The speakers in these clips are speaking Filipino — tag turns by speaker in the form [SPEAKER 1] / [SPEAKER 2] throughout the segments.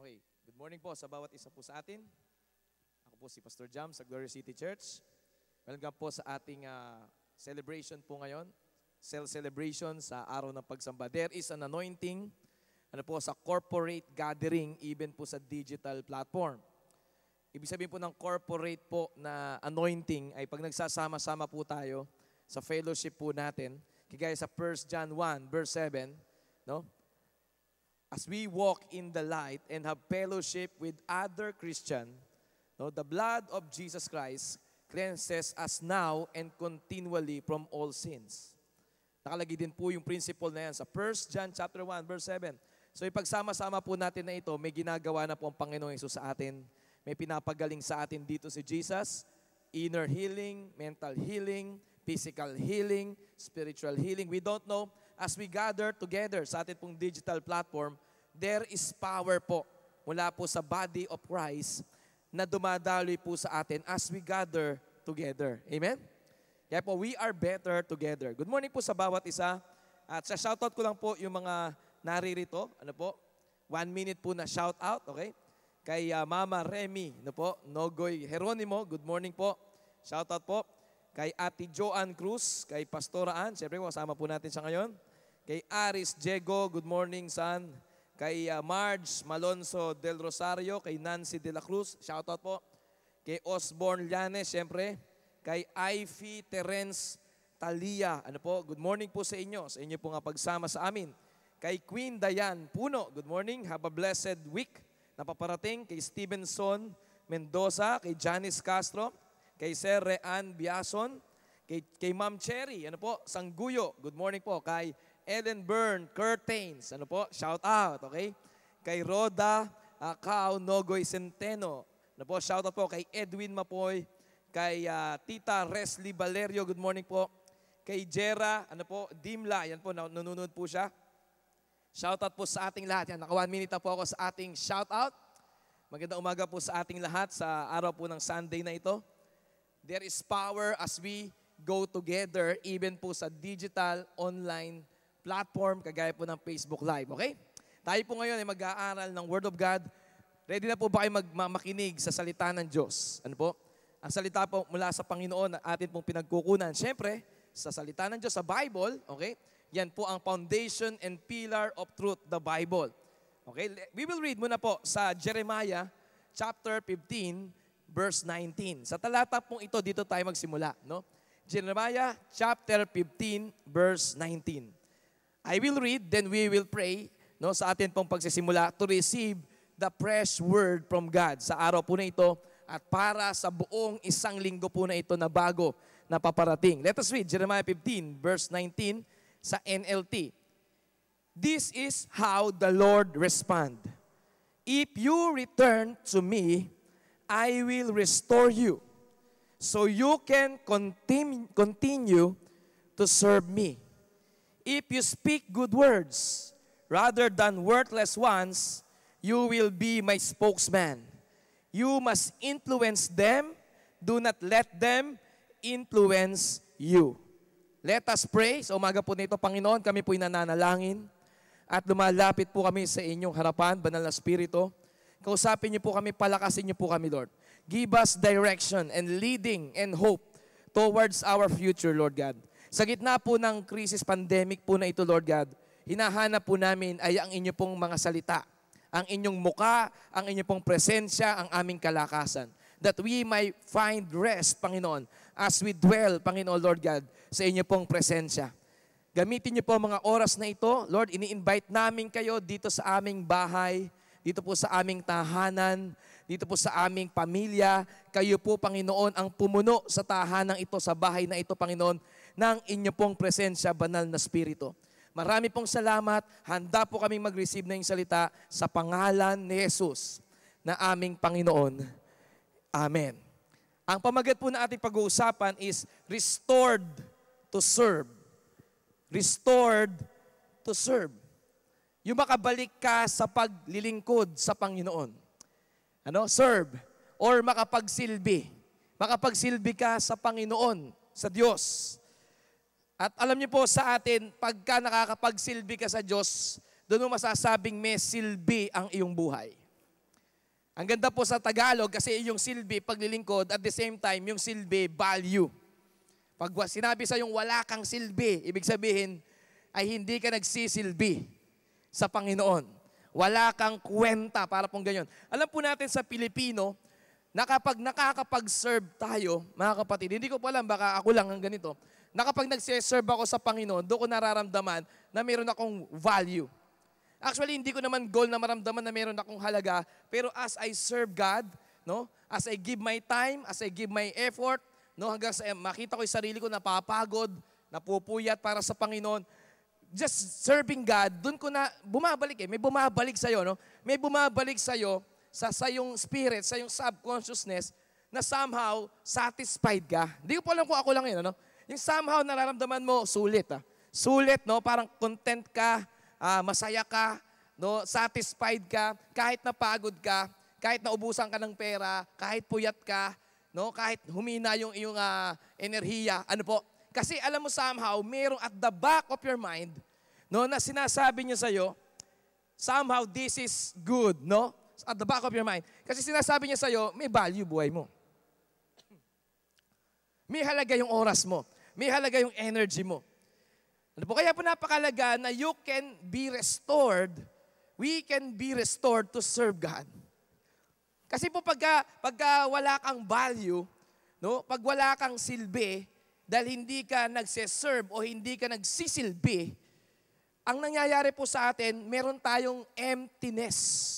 [SPEAKER 1] Okay, good morning po sa bawat isa po sa atin. Ako po si Pastor Jam sa Glory City Church. Welcome po sa ating celebration po ngayon. Cell celebration sa araw ng pagsamba. There is an anointing sa corporate gathering, even po sa digital platform. Ibig sabihin po ng corporate po na anointing ay pag nagsasama-sama po tayo sa fellowship po natin, kagaya sa 1 John 1 verse 7, no? As we walk in the light and have fellowship with other Christian, no, the blood of Jesus Christ cleanses us now and continually from all sins. Nakalagay din po yung principle na yan sa 1 John chapter 1 verse 7. So ipagsama-sama po natin na ito, may ginagawa na po ang Panginoong Hesus sa atin. May pinapagaling sa atin dito si Jesus. Inner healing, mental healing, physical healing, spiritual healing. We don't know. As we gather together sa ating pong digital platform, there is power po mula po sa body of Christ na dumadaloy po sa atin as we gather together. Amen? Kaya po, we are better together. Good morning po sa bawat isa. At sa shoutout ko lang po yung mga naririto. 1 minute po na shoutout, okay? Kay Mama Remy, Nogoy Jeronimo, good morning po. Shoutout po. Kay Ate Joanne Cruz, kay Pastora Ann, siyempre kasama po natin siya ngayon. Kay Aris Diego, good morning son. Kay Marge Malonzo del Rosario, kay Nancy de la Cruz, shoutout po. Kay Osborne Llanes, siyempre. Kay Ivy Terence Talia, good morning po sa inyo po nga pagsama sa amin. Kay Queen Dayan Puno, good morning, have a blessed week na paparating. Kay Stevenson Mendoza, kay Janice Castro, kay Sir Rean Biason, kay Ma'am Cherry, Sangguyo, good morning po. Kay Ellen Byrne Curtains, shout out, okay? Kay Roda Cao Nogoy Centeno, shout out po. Kay Edwin Mapoy, kay Tita Resly Valerio, good morning po. Kay Jera, Dimla, yan po, nanonood po siya. Shout out po sa ating lahat. Yan, naka 1 minute na po ako sa ating shout out. Magandang umaga po sa ating lahat sa araw po ng Sunday na ito. There is power as we go together, even po sa digital online platform, kagaya po ng Facebook Live, okay? Tayo po ngayon ay mag-aaral ng Word of God. Ready na po ba kayo makinig sa salita ng Diyos? Ang salita po mula sa Panginoon na atin pong pinagkukunan. Siyempre, sa salita ng Diyos, sa Bible, okay? Yan po ang foundation and pillar of truth, the Bible. Okay? We will read muna po sa Jeremiah chapter 15, verse 19. Sa talata pong ito, dito tayo magsimula, no? Jeremiah chapter 15, verse 19. I will read, then we will pray, no, sa atin pong pagsisimula to receive the fresh word from God sa araw po na ito at para sa buong isang linggo po na ito na bago na paparating. Let us read Jeremiah 15, verse 19 sa NLT. This is how the Lord respond. If you return to me, I will restore you, so you can continue to serve me. If you speak good words rather than worthless ones, you will be my spokesman. You must influence them. Do not let them influence you. Let us pray. Sa umaga po nito, Panginoon, kami po'y nananalangin at lumalapit po kami sa inyong harapan, Banal na Espiritu. Kausapin niyo po kami, palakasin niyo po kami, Lord. Give us direction and leading and hope towards our future, Lord God. Sa gitna po ng crisis pandemic po na ito, Lord God, hinahanap po namin ay ang inyo pong mga salita, ang inyong muka, ang inyo pong presensya, ang aming kalakasan. That we might find rest, Panginoon, as we dwell, Panginoon, Lord God, sa inyo pong presensya. Gamitin niyo po mga oras na ito, Lord, ini-invite namin kayo dito sa aming bahay, dito po sa aming tahanan, dito po sa aming pamilya. Kayo po, Panginoon, ang pumuno sa tahanang ito, sa bahay na ito, Panginoon, ng inyo pong presensya, Banal na Espiritu. Marami pong salamat. Handa po kaming mag-receive na yung salita sa pangalan ni Jesus na aming Panginoon. Amen. Ang pamagat po na ating pag-uusapan is restored to serve. Restored to serve. Yung makabalik ka sa paglilingkod sa Panginoon. Serve or makapagsilbi. Makapagsilbi ka sa Panginoon, sa Diyos. At alam niyo po sa atin, pagka nakakapagsilbi ka sa Diyos, doon mo masasabing may silbi ang iyong buhay. Ang ganda po sa Tagalog kasi yung silbi, paglilingkod, at the same time, yung silbi, value. Pag sinabi sa yung wala kang silbi, ibig sabihin ay hindi ka nagsisilbi sa Panginoon. Wala kang kwenta, para pong ganyan. Alam po natin sa Pilipino, na kapag nakakapag-serve tayo, mga kapatid, hindi ko pa alam, baka ako lang ang ganito, na kapag nagsiserve ako sa Panginoon, doon ko nararamdaman na meron akong value. Actually, hindi ko naman goal na maramdaman na meron akong halaga, pero as I serve God, no, as I give my time, as I give my effort, no, hanggang sa makita ko yung sarili ko napapagod, napupuyat para sa Panginoon, just serving God, doon ko na bumabalik may bumabalik sa'yo, no? May bumabalik sa'yo sa iyong spirit, sa iyong subconsciousness, na somehow satisfied ka. Hindi ko po alam kung ako lang yun, ano? Yung somehow nararamdaman mo, sulit, Sulit, no? Parang content ka, masaya ka, no? Satisfied ka, kahit napagod ka, kahit naubusan ka ng pera, kahit puyat ka, no? Kahit humina yung iyong enerhiya, ano po? Kasi alam mo somehow, merong at the back of your mind, no, na sinasabi niya sa'yo, somehow this is good, no? At the back of your mind. Kasi sinasabi niya sa'yo, may value buhay mo. May halaga yung oras mo. May halaga yung energy mo. Ano po? Kaya po napakalaga na you can be restored, we can be restored to serve God. Kasi po pagka wala kang value, no? Pag wala kang silbi, dahil hindi ka nagse-serve o hindi ka nagsisilbi, ang nangyayari po sa atin, meron tayong emptiness.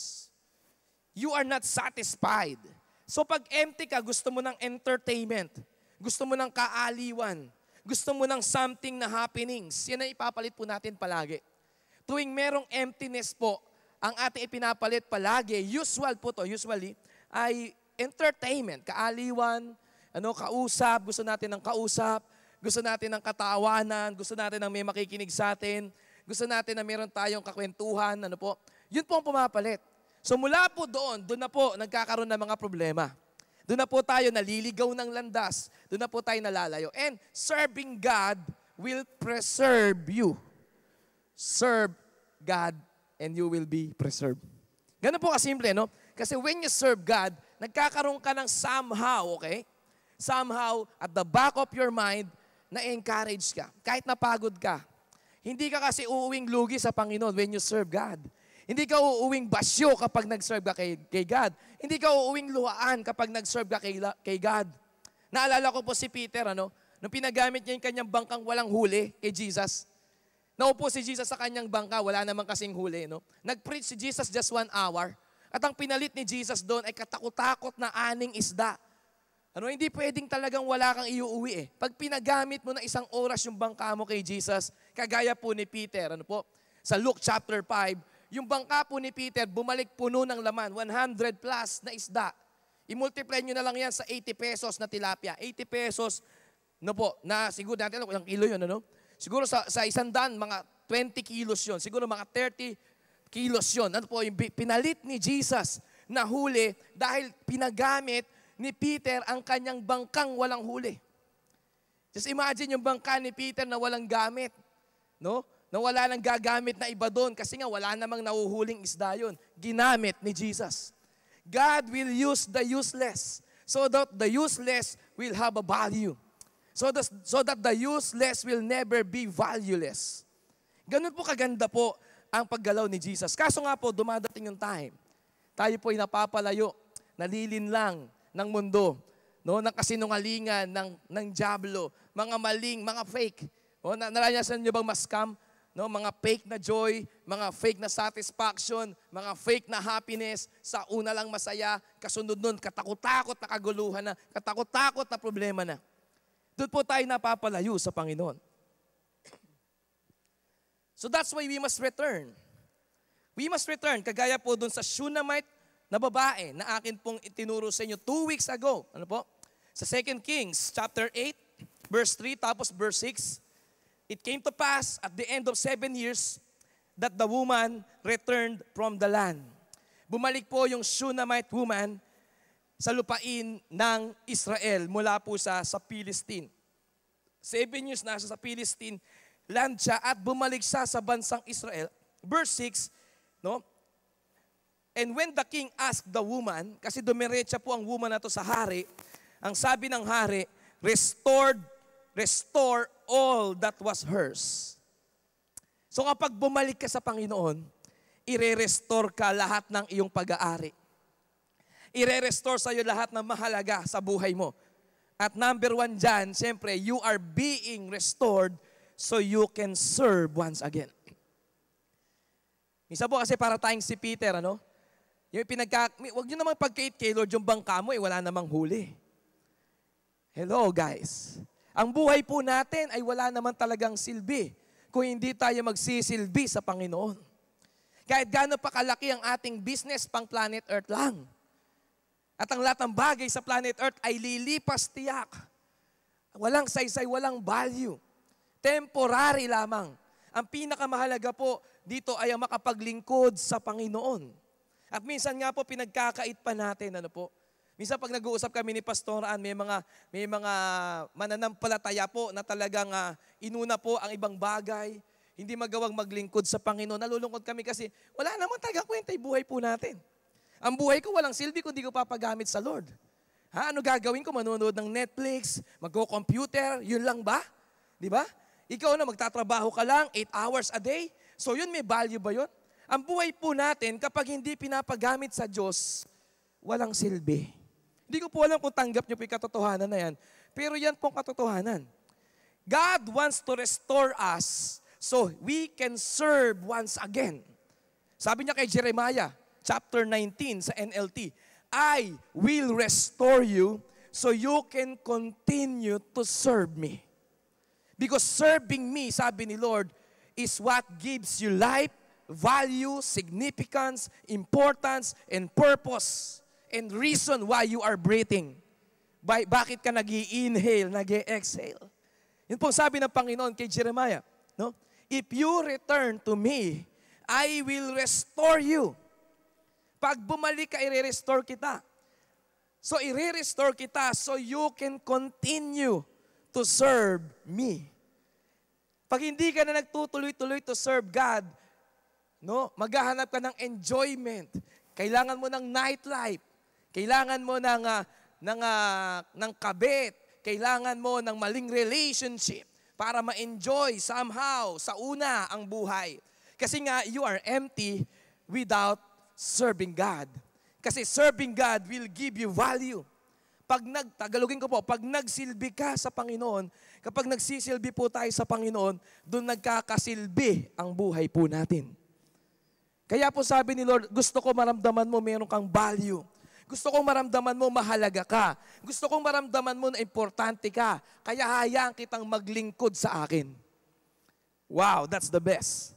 [SPEAKER 1] You are not satisfied. So pag empty ka, gusto mo ng entertainment, gusto mo ng kaaliwan, gusto mo ng something na happenings. Yan ang ipapalit po natin palagi. Tuwing merong emptiness po, ang ating ipinapalit palagi, usually, ay entertainment, kaaliwan, kausap, gusto natin ng kausap, gusto natin ng katawanan, gusto natin ng may makikinig sa atin, gusto natin na meron tayong kakwentuhan, Yun po ang pumapalit. So mula po doon na po nagkakaroon ng mga problema. Doon na po tayo naliligaw ng landas, doon na po tayo nalalayo. And serving God will preserve you. Serve God and you will be preserved. Ganun po kasimple, no? Kasi when you serve God, nagkakaroon ka ng somehow, okay? Somehow, at the back of your mind, na-encourage ka. Kahit napagod ka. Hindi ka kasi uuwing lugi sa Panginoon when you serve God. Hindi ka uuwing basyo kapag nag-serve ka kay God. Hindi ka uuwing luhaan kapag nag-serve ka kay God. Naalala ko po si Peter, nung pinagamit niya yung kanyang bangkang walang huli kay Jesus. Naupo si Jesus sa kanyang bangka, wala namang kasing huli. No? Nag-preach si Jesus just 1 hour. At ang pinalit ni Jesus doon ay katakot-takot na 6 isda. Hindi pwedeng talagang wala kang iuuwi. Pag pinagamit mo na 1 oras yung bangka mo kay Jesus, kagaya po ni Peter, sa Luke chapter 5, yung bangka po ni Peter, bumalik puno ng laman, 100 plus na isda. I-multiply nyo na lang yan sa 80 pesos na tilapia. 80 pesos, na siguro natin, ilang kilo yun, Siguro sa 100, mga 20 kilos yun. Siguro mga 30 kilos yun. Yung pinalit ni Jesus na huli dahil pinagamit ni Peter ang kanyang bangkang walang huli. Just imagine yung bangka ni Peter na walang gamit. Na wala nang gagamit na iba doon kasi nga wala namang nahuhuling isda yun. Ginamit ni Jesus. God will use the useless so that the useless will have a value. So that the useless will never be valueless. Ganun po kaganda po ang paggalaw ni Jesus. Kaso nga po, dumadating yung time. Tayo po ay napapalayo, nalilinlang ng mundo, ng kasinungalingan, ng diablo, mga maling, mga fake. Naranasan niyo bang ma-scam? Mga fake na joy, mga fake na satisfaction, mga fake na happiness, sa una lang masaya, kasunod nun, katakot-takot na kaguluhan na, katakot-takot na problema na. Doon po tayo napapalayo sa Panginoon. So that's why we must return. We must return, kagaya po doon sa Shunammite na babae na akin pong itinuro sa inyo 2 weeks ago. Sa 2 Kings chapter 8, verse 3, tapos verse 6, it came to pass at the end of 7 years that the woman returned from the land. Bumalik po yung Shunammite woman sa lupain ng Israel mula po sa Palestine. 7 years na sa Palestine land siya at bumalik siya sa bansang Israel. Verse 6, And when the king asked the woman, kasi dumiretsa po ang woman na to sa hari, ang sabi ng hari, restore all that was hers. So kapag bumalik ka sa Panginoon, ire-restore ka lahat ng iyong pag-aari. Ire-restore sa iyo lahat ng mahalaga sa buhay mo. At number 1 dyan, siyempre, you are being restored so you can serve once again. Minsan po kasi para tayong si Peter, ano? Huwag nyo namang pagkait kay Lord yung bangka mo, wala namang huli. Hello guys. Ang buhay po natin ay wala naman talagang silbi kung hindi tayo magsisilbi sa Panginoon. Kahit gaano pa kalaki ang ating business pang planet Earth lang. At ang lahat ng bagay sa planet Earth ay lilipas tiyak. Walang saysay, walang value. Temporary lamang. Ang pinakamahalaga po dito ay ang makapaglingkod sa Panginoon. At minsan nga po pinagkakait pa natin, ano po? Minsan pag nag-uusap kami ni Pastoraan, may mga mananampalataya po na talagang inuna po ang ibang bagay, hindi magawang maglingkod sa Panginoon. Nalulungkot kami kasi wala naman talaga kwenta yung buhay po natin. Ang buhay ko walang silbi kung di ko papagamit sa Lord. Ano gagawin ko? Manonood ng Netflix, mag-computer, yun lang ba? Di ba? Ikaw na magtatrabaho ka lang, 8 hours a day. So yun, may value ba yun? Ang buhay po natin, kapag hindi pinapagamit sa Diyos, walang silbi. Hindi ko po alam kung tanggap niyo po yung katotohanan na yan. Pero yan pong katotohanan. God wants to restore us so we can serve once again. Sabi niya kay Jeremiah, chapter 19 sa NLT, I will restore you so you can continue to serve me. Because serving me, sabi ni Lord, is what gives you life, value, significance, importance, and purpose, and reason why you are breathing. Bakit ka nag-i-inhale, nag-i-exhale? Yun po sabi ng Panginoon kay Jeremiah, no? If you return to me, I will restore you. Pag bumalik ka, i-restore kita. So, i-restore kita so you can continue to serve me. Pag hindi ka na nagtutuloy-tuloy to serve God, no, maghahanap ka ng enjoyment. Kailangan mo ng nightlife. Kailangan mo ng kabit. Kailangan mo ng maling relationship para ma-enjoy somehow sa una ang buhay. Kasi nga, you are empty without serving God. Kasi serving God will give you value. Tagalogin ko po, pag nagsilbi ka sa Panginoon, kapag nagsisilbi po tayo sa Panginoon, doon nagkakasilbi ang buhay po natin. Kaya po sabi ni Lord, gusto ko maramdaman mo meron kang value. Gusto kong maramdaman mo mahalaga ka. Gusto kong maramdaman mo na importante ka. Kaya hayaan kitang maglingkod sa akin. Wow, that's the best.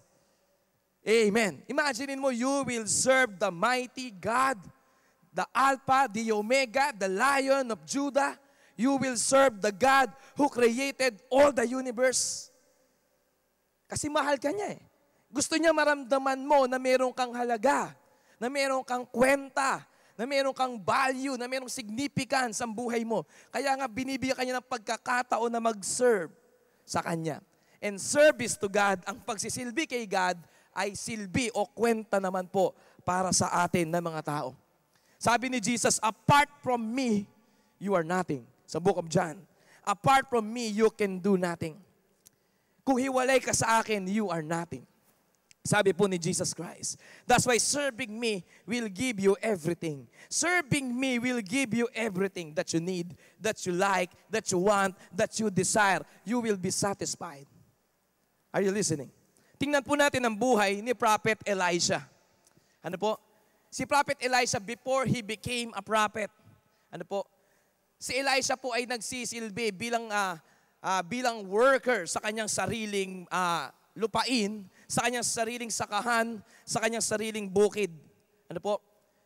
[SPEAKER 1] Amen. Imagine mo, you will serve the mighty God, the Alpha, the Omega, the Lion of Judah. You will serve the God who created all the universe. Kasi mahal ka niya eh. Gusto niya maramdaman mo na meron kang halaga, na meron kang kwenta, na meron kang value, na merong significance ang buhay mo. Kaya nga binibigyan kanya ng pagkakataon na mag-serve sa Kanya. And service to God, ang pagsisilbi kay God, ay silbi o kwenta naman po para sa atin na mga tao. Sabi ni Jesus, apart from me, you are nothing. Sa Book of John, apart from me, you can do nothing. Kung hiwalay ka sa akin, you are nothing. Sabi po ni Jesus Christ. That's why serving me will give you everything. Serving me will give you everything that you need, that you like, that you want, that you desire. You will be satisfied. Are you listening? Tingnan po natin ang buhay ni Prophet Elisha. Ano po? Si Prophet Elisha before he became a prophet. Ano po? Si Elisha po ay nagsisilbi bilang worker sa kanyang sariling lupain, sa kanyang sariling sakahan, sa kanyang sariling bukid. Ano po?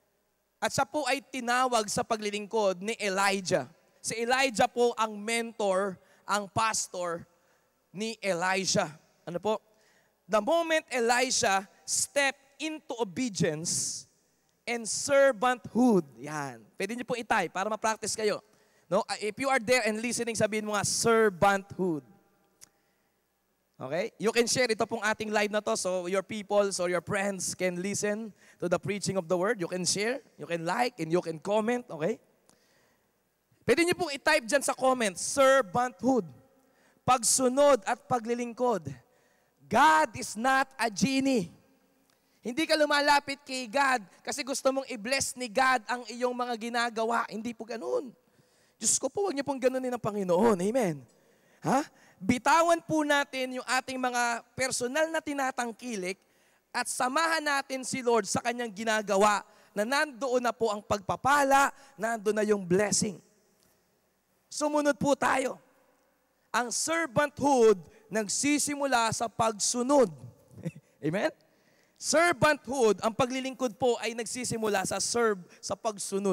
[SPEAKER 1] At siya po ay tinawag sa paglilingkod ni Elijah. Si Elijah po ang mentor, ang pastor ni Elisha. Ano po? The moment Elisha stepped into obedience and servanthood. Yan. Pwede niyo po itay para ma-practice kayo. No? If you are there and listening, sabihin mo nga, servanthood. Okay? You can share ito pong ating live na to so your people, so your friends can listen to the preaching of the word. You can share, you can like, and you can comment. Okay? Pwede niyo pong i-type dyan sa comments, servanthood, pagsunod at paglilingkod. God is not a genie. Hindi ka lumalapit kay God kasi gusto mong i-bless ni God ang iyong mga ginagawa. Hindi po ganun. Diyos ko po, huwag niyo pong ganunin ang Panginoon. Amen. Ha? Bitawan po natin yung ating mga personal na tinatangkilik at samahan natin si Lord sa kanyang ginagawa na nandoon na po ang pagpapala, nandoon na yung blessing. Sumunod po tayo. Ang servanthood nagsisimula sa pagsunod. Amen? Servanthood, ang paglilingkod po ay nagsisimula sa pagsunod.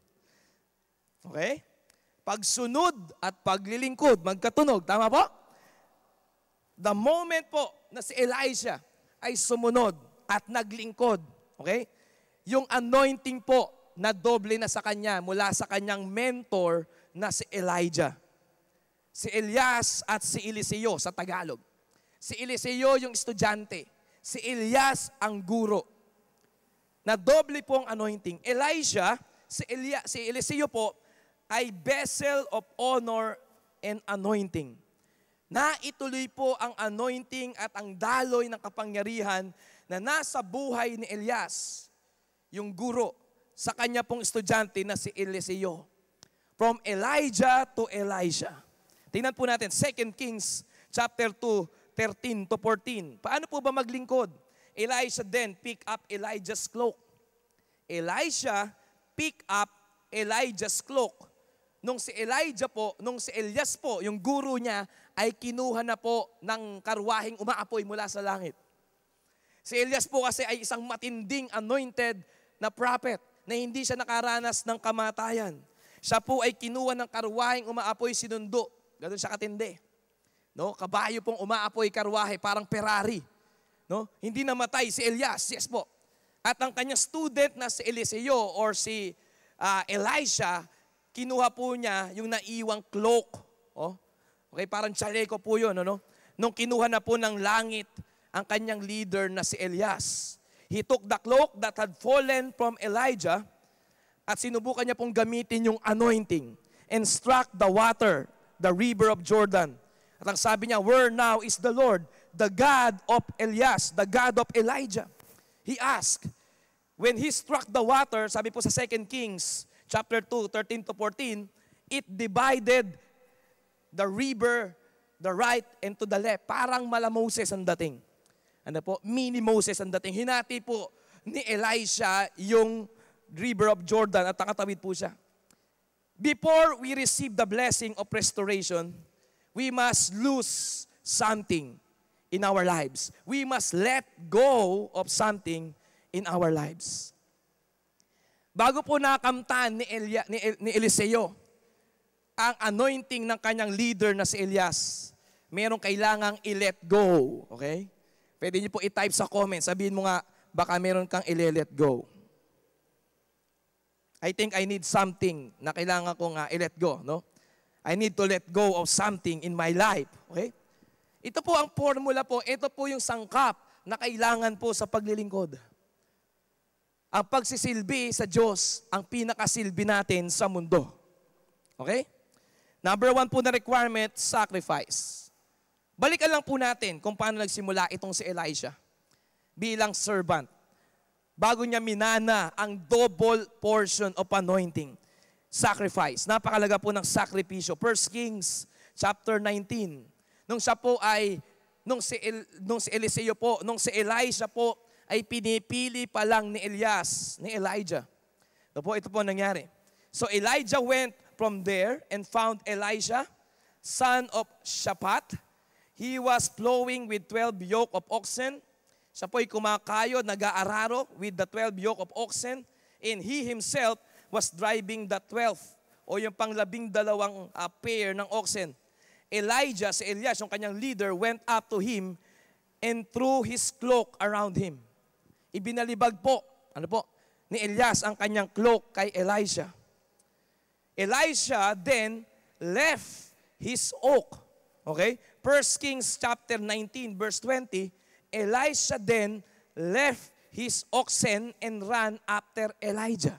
[SPEAKER 1] Okay? Pagsunod at paglilingkod, magkatunog. Tama po? The moment po na si Elisha ay sumunod at naglingkod, okay? Yung anointing po na doble na sa kanya mula sa kanyang mentor na si Elijah. Si Elias at si Eliseo sa Tagalog. Si Eliseo yung estudyante. Si Elias ang guro. Na doble po ang anointing. Elisha, si Eliseo po, ay vessel of honor and anointing. Naituloy po ang anointing at ang daloy ng kapangyarihan na nasa buhay ni Elias, yung guro, sa kanya pong estudyante na si Eliseo. From Elijah to Elisha. Tingnan po natin, 2 Kings chapter 2, 13 to 14. Paano po ba maglingkod? Elisha then pick up Elijah's cloak. Elisha pick up Elijah's cloak. Nung si Elias po, yung guro niya, ay kinuha na po ng karwaheng umaapoy mula sa langit. Si Elias po kasi ay isang matinding anointed na prophet na hindi siya nakaranas ng kamatayan. Siya po ay kinuha ng karwaheng umaapoy sinundo. Ganun siya katindi. No? Kabayo pong umaapoy karwahe, parang Ferrari. No? Hindi namatay si Elias, yes po. At ang kanyang student na si Eliseo or si Elisha, kinuha po niya yung naiwang cloak. Oh? Okay, parang chaleco po yun. Ano? Nung kinuha na po ng langit ang kanyang leader na si Elias. He took the cloak that had fallen from Elijah at sinubukan niya pong gamitin yung anointing and struck the water, the river of Jordan. At ang sabi niya, where now is the Lord, the God of Elias, the God of Elijah? He asked, when he struck the water, sabi po sa 2 Kings, chapter 2, 13 to 14, it divided the river, the right and to the left. Parang mala Moses ang dating. Ano po? Mini Moses ang dating. Hinati po ni Elisha yung river of Jordan at nakatawid po siya. Before we receive the blessing of restoration, we must lose something in our lives. We must let go of something in our lives. Bago po nakamtan ni Eliseo ang anointing ng kanyang leader na si Elias, merong kailangang i-let go. Okay? Pwede niyo po i-type sa comment. Sabihin mo nga, baka meron kang i-let go. I think I need something na kailangan kong i-let go. No? I need to let go of something in my life. Okay? Ito po ang formula po. Ito po yung sangkap na kailangan po sa paglilingkod. Ang pagsisilbi sa Diyos, ang pinakasilbi natin sa mundo. Okay? Number 1 po na requirement, sacrifice. Balikan lang po natin kung paano nagsimula itong si Elisha bilang servant. Bago niya minana ang double portion of anointing. Sacrifice. Napakalaga po ng sakripisyo. 1 Kings chapter 19. Nung siya po ay, nung si Elisha po, ay pinipili pa lang ni Elijah. Ito po nangyari. So Elijah went from there and found Elisha, son of Shaphat. He was plowing with 12 yoke of oxen. Siya po'y kumakayod, nag-aararo with the 12 yoke of oxen. And he himself was driving the 12th o yung pang-12 pair ng oxen. Elijah, si Elias, yung kanyang leader, went up to him and threw his cloak around him. Ibinalibag po, ni Elias ang kanyang cloak kay Elisha. Elisha then left his oak, okay, 1 Kings chapter 19 verse 20, Elisha then left his oxen and ran after Elijah.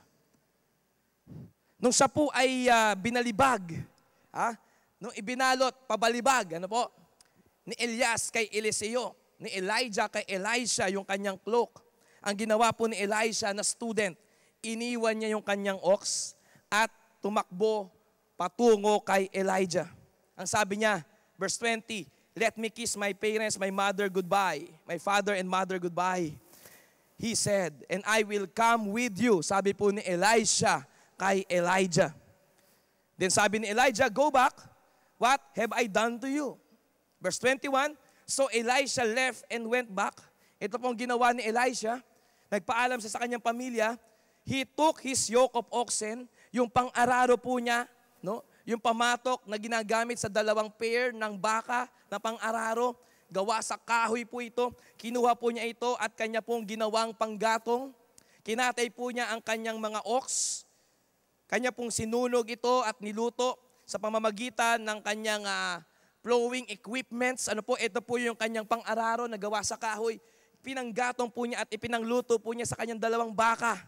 [SPEAKER 1] Nung siya po ay binalibag, nung ibinalot, pabalibag, ano po, ni Elias kay Eliseo, ni Elijah kay Elisha yung kanyang cloak. Ang ginawa po ni Elisha na student, iniwan niya yung kanyang ox at tumakbo patungo kay Elijah. Ang sabi niya, verse 20, let me kiss my parents, my mother goodbye, my father and mother goodbye. He said, and I will come with you. Sabi po ni Elisha kay Elijah. Then sabi ni Elijah, go back. What have I done to you? Verse 21, so Elisha left and went back. Ito pong ginawa ni Elisha. Nagpaalam siya sa kanyang pamilya. He took his yoke of oxen, yung pang-araro po niya, no? Yung pamatok na ginagamit sa 2 pair ng baka na pang-araro, gawa sa kahoy po ito. Kinuha po niya ito at kanya pong ginawang panggatong. Kinatay po niya ang kanyang mga ox. Kanya pong sinunog ito at niluto sa pamamagitan ng kanyang plowing equipments. Ano po, ito po yung kanyang pang-araro na gawa sa kahoy. Pinanggatong po niya at ipinangluto po niya sa kanyang 2 baka.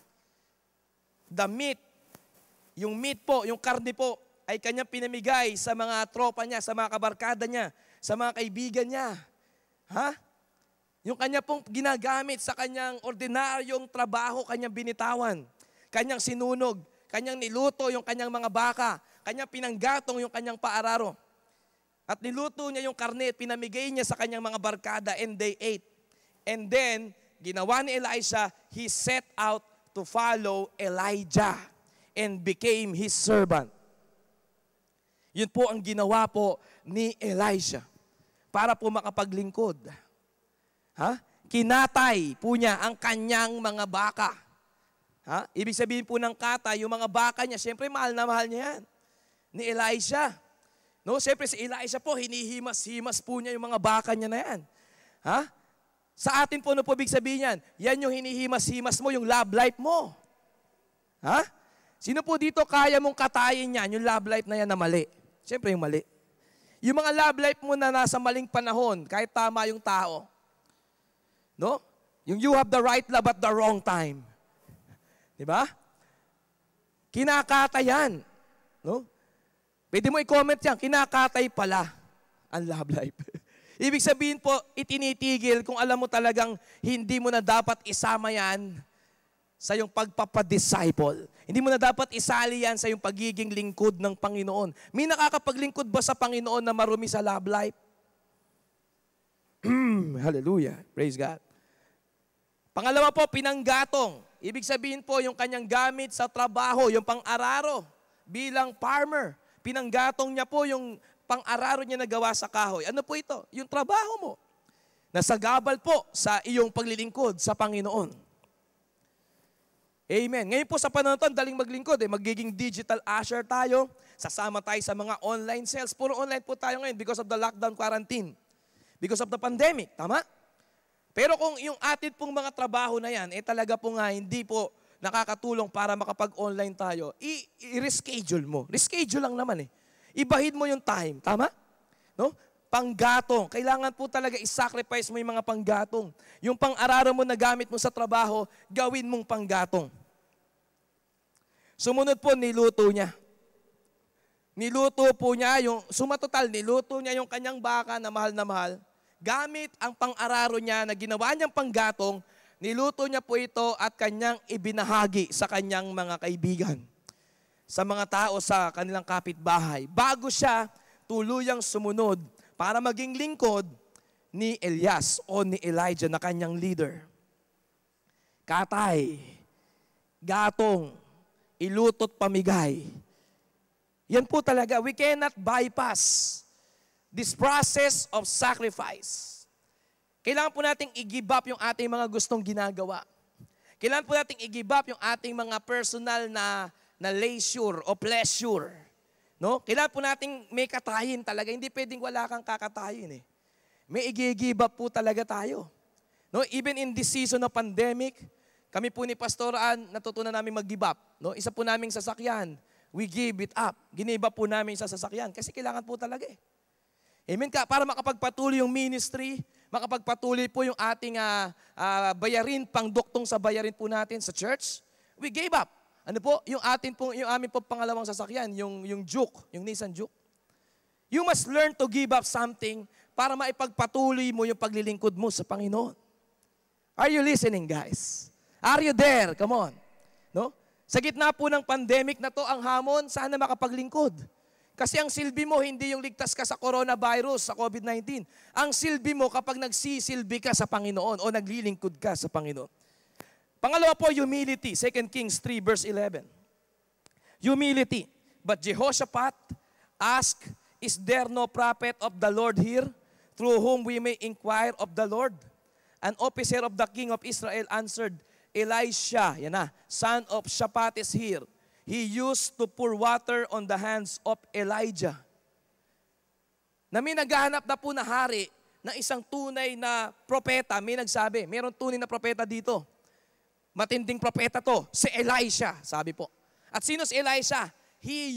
[SPEAKER 1] The meat, yung meat po, yung karne po, ay kanyang pinamigay sa mga tropa niya, sa mga kabarkada niya, sa mga kaibigan niya. Yung kanya pong ginagamit sa kanyang ordinaryong trabaho, kanyang binitawan, kanyang sinunog, kanyang niluto yung kanyang mga baka, kanyang pinanggatong yung kanyang paararo. At niluto niya yung karne at pinamigay niya sa kanyang mga barkada and they ate. And then, ginawa ni Elisha, he set out to follow Elijah and became his servant. Yun po ang ginawa po ni Elisha para po makapaglingkod. Kinatay po niya ang kanyang mga baka. Ibig sabihin po ng katay, yung mga baka niya, siyempre mahal na mahal niya yan. Ni Elisha. No, siyempre si Elisha po, hinihimas-himas po niya yung mga baka niya na yan. Sa atin po, ano po ibig sabihin yan? Yan yung hinihimas-himas mo, yung love life mo. Sino po dito kaya mong katayin yan, yung love life na yan na mali? Siyempre yung mali. Yung mga love life mo na nasa maling panahon, kahit tama yung tao. No? Yung you have the right love at the wrong time. Diba? Kinakatay yan. No? Pwede mo i-comment yan, kinakatay pala ang love life. Ibig sabihin po, itinitigil kung alam mo talagang hindi mo na dapat isama yan sa iyong pagpapadisciple. Hindi mo na dapat isali yan sa iyong pagiging lingkod ng Panginoon. May nakakapaglingkod ba sa Panginoon na marumi sa love life? Hallelujah. Praise God. Pangalawa po, pinanggatong. Ibig sabihin po, yung kanyang gamit sa trabaho, yung pang-araro bilang farmer. Pinanggatong niya po yung pang-araro niya na gawa sa kahoy. Ano po ito? Yung trabaho mo. Nasagabal po sa iyong paglilingkod sa Panginoon. Amen. Ngayon po sa panahon ito, daling maglingkod. Magiging digital usher tayo. Sasama tayo sa mga online sales. Puro online po tayo ngayon because of the lockdown quarantine. Because of the pandemic. Tama? Pero kung yung atin pong mga trabaho na yan, talaga po nga hindi po nakakatulong para makapag-online tayo, i-reschedule mo. Reschedule lang naman Ibahin mo yung time. Tama? No? Panggatong. Kailangan po talaga i-sacrifice mo yung mga panggatong. Yung pang-araro mo na gamit mo sa trabaho, gawin mong panggatong. Sumunod po, niluto niya. Niluto po niya, sumatotal, niluto niya yung kanyang baka na mahal, gamit ang pang-araro niya na ginawa niyang panggatong, niluto niya po ito at kanyang ibinahagi sa kanyang mga kaibigan, sa mga tao sa kanilang kapitbahay, bago siya tuluyang sumunod para maging lingkod ni Elias o ni Elijah na kanyang leader. Katay, gatong, ilutot pamigay. Yan po talaga, we cannot bypass this process of sacrifice. Kailangan po nating i-give up yung ating mga gustong ginagawa. Kailangan po nating i-give up yung ating mga personal na leisure o pleasure. No? Kailangan po nating may katayin talaga. Hindi pwedeng wala kang kakatayin May i-give up po talaga tayo. No? Even in this season of pandemic, kami po ni Pastor Ann, natutunan namin mag-give up. No? Isa po naming sasakyan, we give it up. Giniba po namin sa sasakyan kasi kailangan po talaga Amen ka? Para makapagpatuloy yung ministry, makapagpatuloy po yung ating bayarin, pangduktong sa bayarin po natin sa church. We gave up. Ano po? Yung amin po pangalawang sasakyan, yung Juke, yung Nissan Juke. You must learn to give up something para maipagpatuloy mo yung paglilingkod mo sa Panginoon. Are you listening, guys? Are you there? Come on. No? Sa gitna po ng pandemic na to, ang hamon, sana makapaglingkod. Kasi ang silbi mo, hindi yung ligtas ka sa coronavirus, sa COVID-19. Ang silbi mo kapag nagsisilbi ka sa Panginoon o naglilingkod ka sa Panginoon. Pangalawa po, humility. 2 Kings 3 verse 11. Humility. But Jehoshaphat asked, is there no prophet of the Lord here, through whom we may inquire of the Lord? An officer of the king of Israel answered, Elisha, yan na, son of Shaphat is here. He used to pour water on the hands of Elijah. Na may naghahanap na po na hari ng isang tunay na propeta. May nagsabi, mayroong tunay na propeta dito. Matinding propeta to, si Elisha, sabi po. At sino si Elisha? He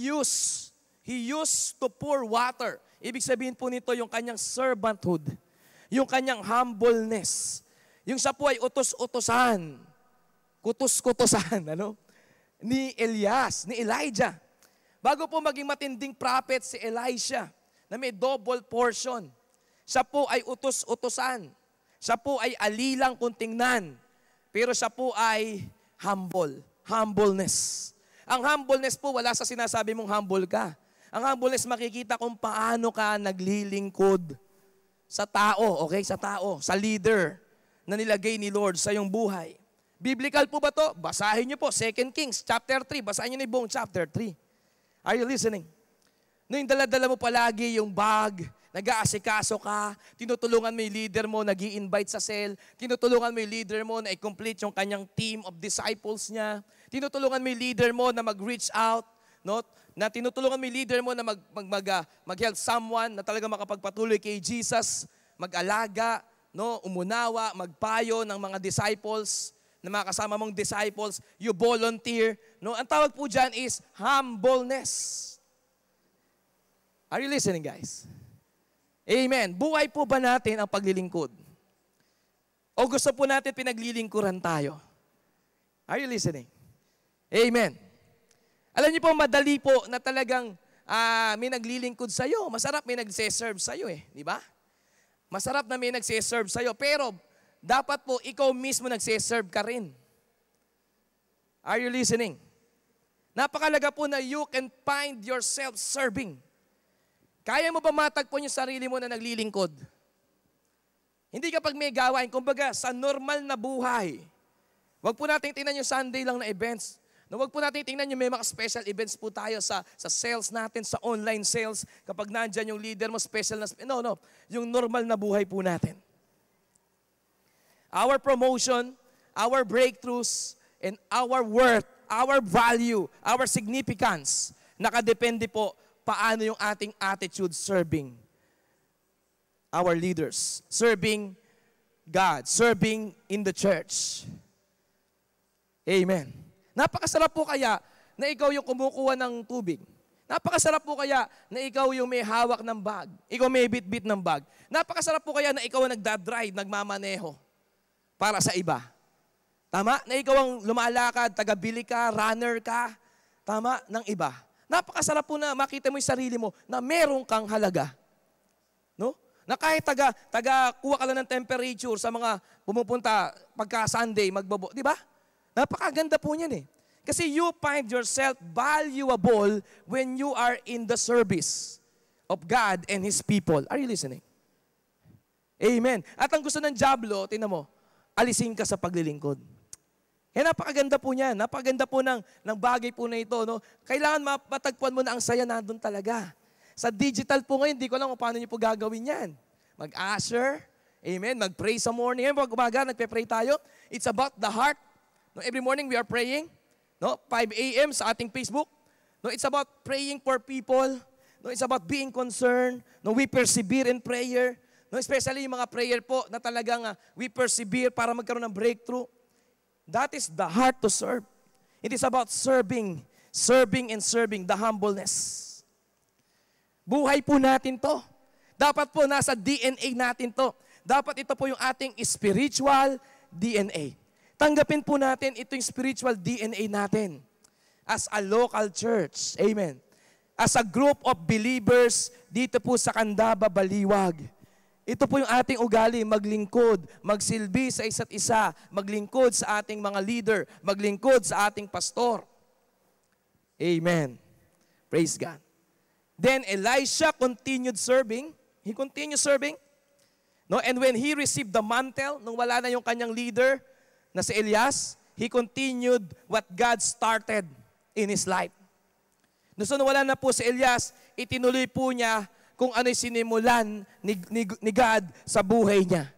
[SPEAKER 1] used to pour water. Ibig sabihin po nito yung kanyang servanthood, yung kanyang humbleness. Yung siya po ay utos-utosan, kutos-kutosan, ano? Ni Elias, ni Elijah. Bago po maging matinding prophet si Elisha, na may double portion. Siya po ay utos-utosan. Siya po ay alilang kung tingnan. Pero siya po ay humble. Humbleness. Ang humbleness po, wala sa sinasabi mong humble ka. Ang humbleness, makikita kung paano ka naglilingkod sa tao, okay? Sa tao, sa leader na nilagay ni Lord sa iyong buhay. Biblical po ba to? Basahin niyo po, 2 Kings chapter 3. Basahin niyo na yung buong chapter 3. Are you listening? No, yung dala-dala mo palagi yung bag, nag-aasikaso ka, tinutulungan mo yung leader mo, nag-i-invite sa cell, tinutulungan mo yung leader mo na i-complete yung kanyang team of disciples niya, tinutulungan mo yung leader mo na mag-reach out, no? Na tinutulungan mo yung leader mo na mag-help someone na talaga makapagpatuloy kay Jesus, mag-alaga, no? Umunawa, magpayo ng mga disciples, na mga kasama mong disciples, you volunteer. No? Ang tawag po dyan is humbleness. Are you listening, guys? Amen. Buhay po ba natin ang paglilingkod? O gusto po natin pinaglilingkuran tayo? Are you listening? Amen. Alam niyo po, madali po na talagang may naglilingkod sa'yo. Masarap may nagse-serve sa'yo eh. Di ba? Masarap na may nagse-serve sa'yo. Pero, dapat po, ikaw mismo nagse-serve ka rin. Are you listening? Napakalaga po na you can find yourself serving. Kaya mo ba matagpuan yung sarili mo na naglilingkod? Hindi kapag may gawain, kumbaga sa normal na buhay. Huwag po natin tingnan yung Sunday lang na events. Huwag po natin tingnan yung may mga special events po tayo sa sales natin, sa online sales. Kapag nandyan yung leader mo, special na, no. Yung normal na buhay po natin. Our promotion, our breakthroughs, and our worth, our value, our significance, nakadepende po paano yung ating attitude serving our leaders, serving God, serving in the church. Amen. Napakasarap po kaya na ikaw yung kumukuha ng tubig. Napakasarap po kaya na ikaw yung may hawak ng bag. Ikaw may bit-bit ng bag. Napakasarap po kaya na ikaw ang nagdadrive, nagmamaneho para sa iba. Tama? Na ikaw ang lumalakad, tagabili ka, runner ka. Tama? Ng iba. Napakasarap po na makita mo yung sarili mo na meron kang halaga. No? Na kahit kuha ka lang ng temperature sa mga pumupunta pagka Sunday, di ba? Napakaganda po niyan eh. Kasi you find yourself valuable when you are in the service of God and His people. Are you listening? Amen. At ang gusto ng diablo, tingnan mo, alisin ka sa paglilingkod. Kaya napakaganda po niyan. Napakaganda po ng bagay po na ito. No? Kailangan matagpuan mo na ang saya nandun talaga. Sa digital po ngayon, hindi ko alam kung paano niyo po gagawin yan. Mag-usher, amen, mag-pray sa morning. Ngayon, pag umaga, nagpe-pray tayo. It's about the heart. No, every morning we are praying. No, 5 a.m. sa ating Facebook. No, it's about praying for people. No, it's about being concerned. No, we persevere in prayer. No, especially yung mga prayer po na talagang we persevere para magkaroon ng breakthrough. That is the heart to serve. It is about serving and serving, the humbleness. Buhay po natin to. Dapat po nasa DNA natin to. Dapat ito po yung ating spiritual DNA. Tanggapin po natin ito yung spiritual DNA natin as a local church. Amen. As a group of believers dito po sa Candaba, Baliwag. Ito po yung ating ugali, maglingkod, magsilbi sa isa't isa, maglingkod sa ating mga leader, maglingkod sa ating pastor. Amen. Praise God. Then Elisha continued serving. He continued serving. No, and when he received the mantle, nung wala na yung kanyang leader na si Elias, he continued what God started in his life. So, nung wala na po si Elias, itinuloy po niya kung ano'y sinimulan ni God sa buhay niya.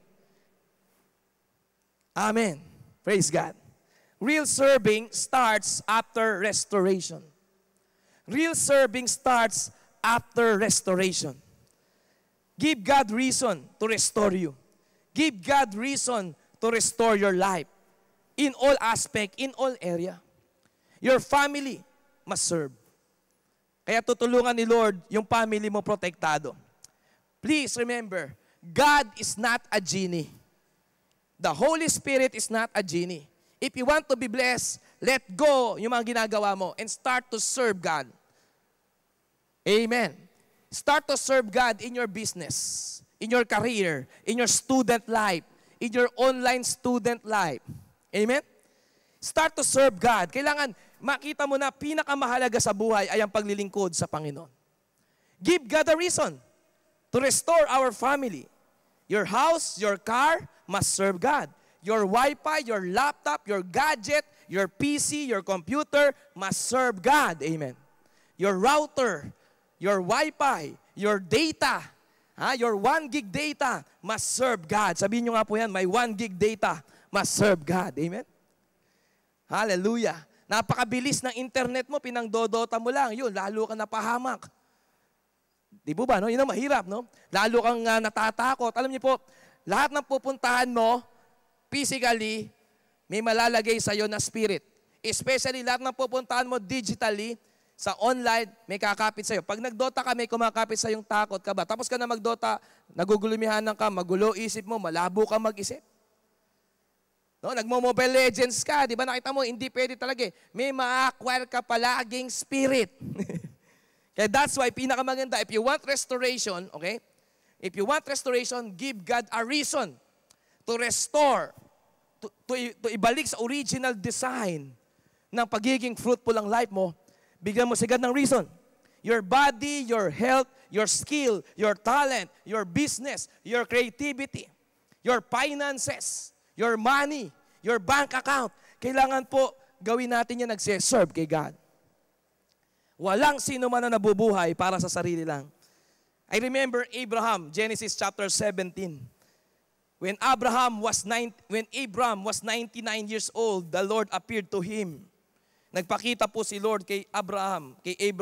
[SPEAKER 1] Amen. Praise God. Real serving starts after restoration. Real serving starts after restoration. Give God reason to restore you. Give God reason to restore your life. In all aspect, in all area. Your family must serve. Kaya tutulungan ni Lord yung family mo protektado. Please remember, God is not a genie. The Holy Spirit is not a genie. If you want to be blessed, let go yung mga ginagawa mo and start to serve God. Amen. Start to serve God in your business, in your career, in your student life, in your online student life. Amen? Start to serve God. Kailangan makita mo na pinakamahalaga sa buhay ay ang paglilingkod sa Panginoon. Give God a reason to restore our family. Your house, your car must serve God. Your Wi-Fi, your laptop, your gadget, your PC, your computer must serve God. Amen. Your router, your Wi-Fi, your data, your 1 gig data must serve God. Sabihin nyo nga po yan, my 1 gig data must serve God. Amen? Hallelujah. Napakabilis ng internet mo, pinangdodota mo lang. Yun, lalo ka napahamak. Di po ba? No? Yun ang mahirap. No? Lalo kang natatakot. Alam niyo po, lahat ng pupuntahan mo, physically, may malalagay sa iyo na spirit. Especially lahat ng pupuntahan mo digitally, sa online, may kakapit sa'yo. Pag nagdota ka, may kumakapit sa'yong takot ka ba? Tapos ka na magdota, nagugulumihanan ka, magulo isip mo, malabo ka mag-isip. No, nagmo-Mobile Legends ka, di ba? Nakita mo, hindi pwede talaga eh. May ma-acquire ka palaging spirit. Kaya that's why, pinakamaganda, if you want restoration, okay? If you want restoration, give God a reason to restore, to ibalik sa original design ng pagiging fruitful ang life mo. Bigyan mo si God ng reason. Your body, your health, your skill, your talent, your business, your creativity, your finances, your money, your bank account. Kailangan po gawin natin yan nagse-serve kay God. Walang sino man na nabubuhay para sa sarili lang. I remember Abraham, Genesis chapter 17. When Abraham was 99 years old, the Lord appeared to him. Nagpakita po si Lord kay Abraham,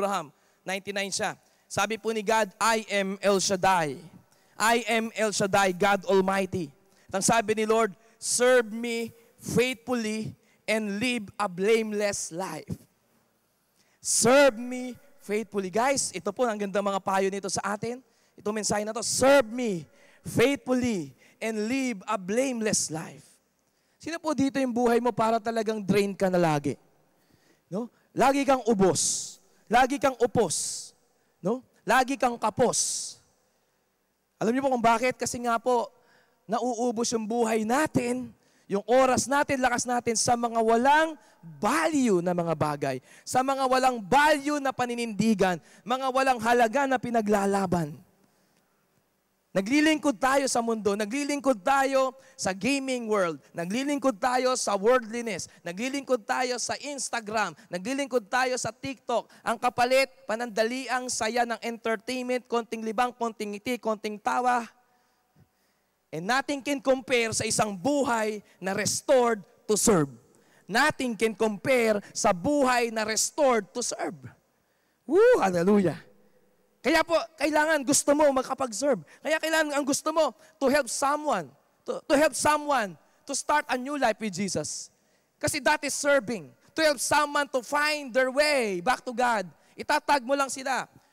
[SPEAKER 1] 99 siya. Sabi po ni God, I am El Shaddai. I am El Shaddai, God Almighty. At ang sabi ni Lord, serve me faithfully and live a blameless life. Serve me faithfully. Guys, ito po ang ganda mga payo nito sa atin. Itong mensahe na to, serve me faithfully and live a blameless life. Sino po dito yung buhay mo para talagang drain ka na lagi? No? Lagi kang ubos. Lagi kang upos. No? Lagi kang kapos. Alam niyo po kung bakit? Kasi nga po, nauubos yung buhay natin, yung oras natin, lakas natin sa mga walang value na mga bagay. Sa mga walang value na paninindigan. Mga walang halaga na pinaglalaban. Naglilingkod tayo sa mundo, naglilingkod tayo sa gaming world, naglilingkod tayo sa worldliness, naglilingkod tayo sa Instagram, naglilingkod tayo sa TikTok. Ang kapalit, panandaliang saya ng entertainment, konting libang, konting ngiti, konting tawa. And nothing can compare sa isang buhay na restored to serve. Nothing can compare sa buhay na restored to serve. Woo! Hallelujah! Kaya po, kailangan gusto mo makapag-serve. Kaya kailangan ang gusto mo to help someone. To help someone to start a new life with Jesus. Kasi that is serving. To help someone to find their way back to God. Itatag mo lang sila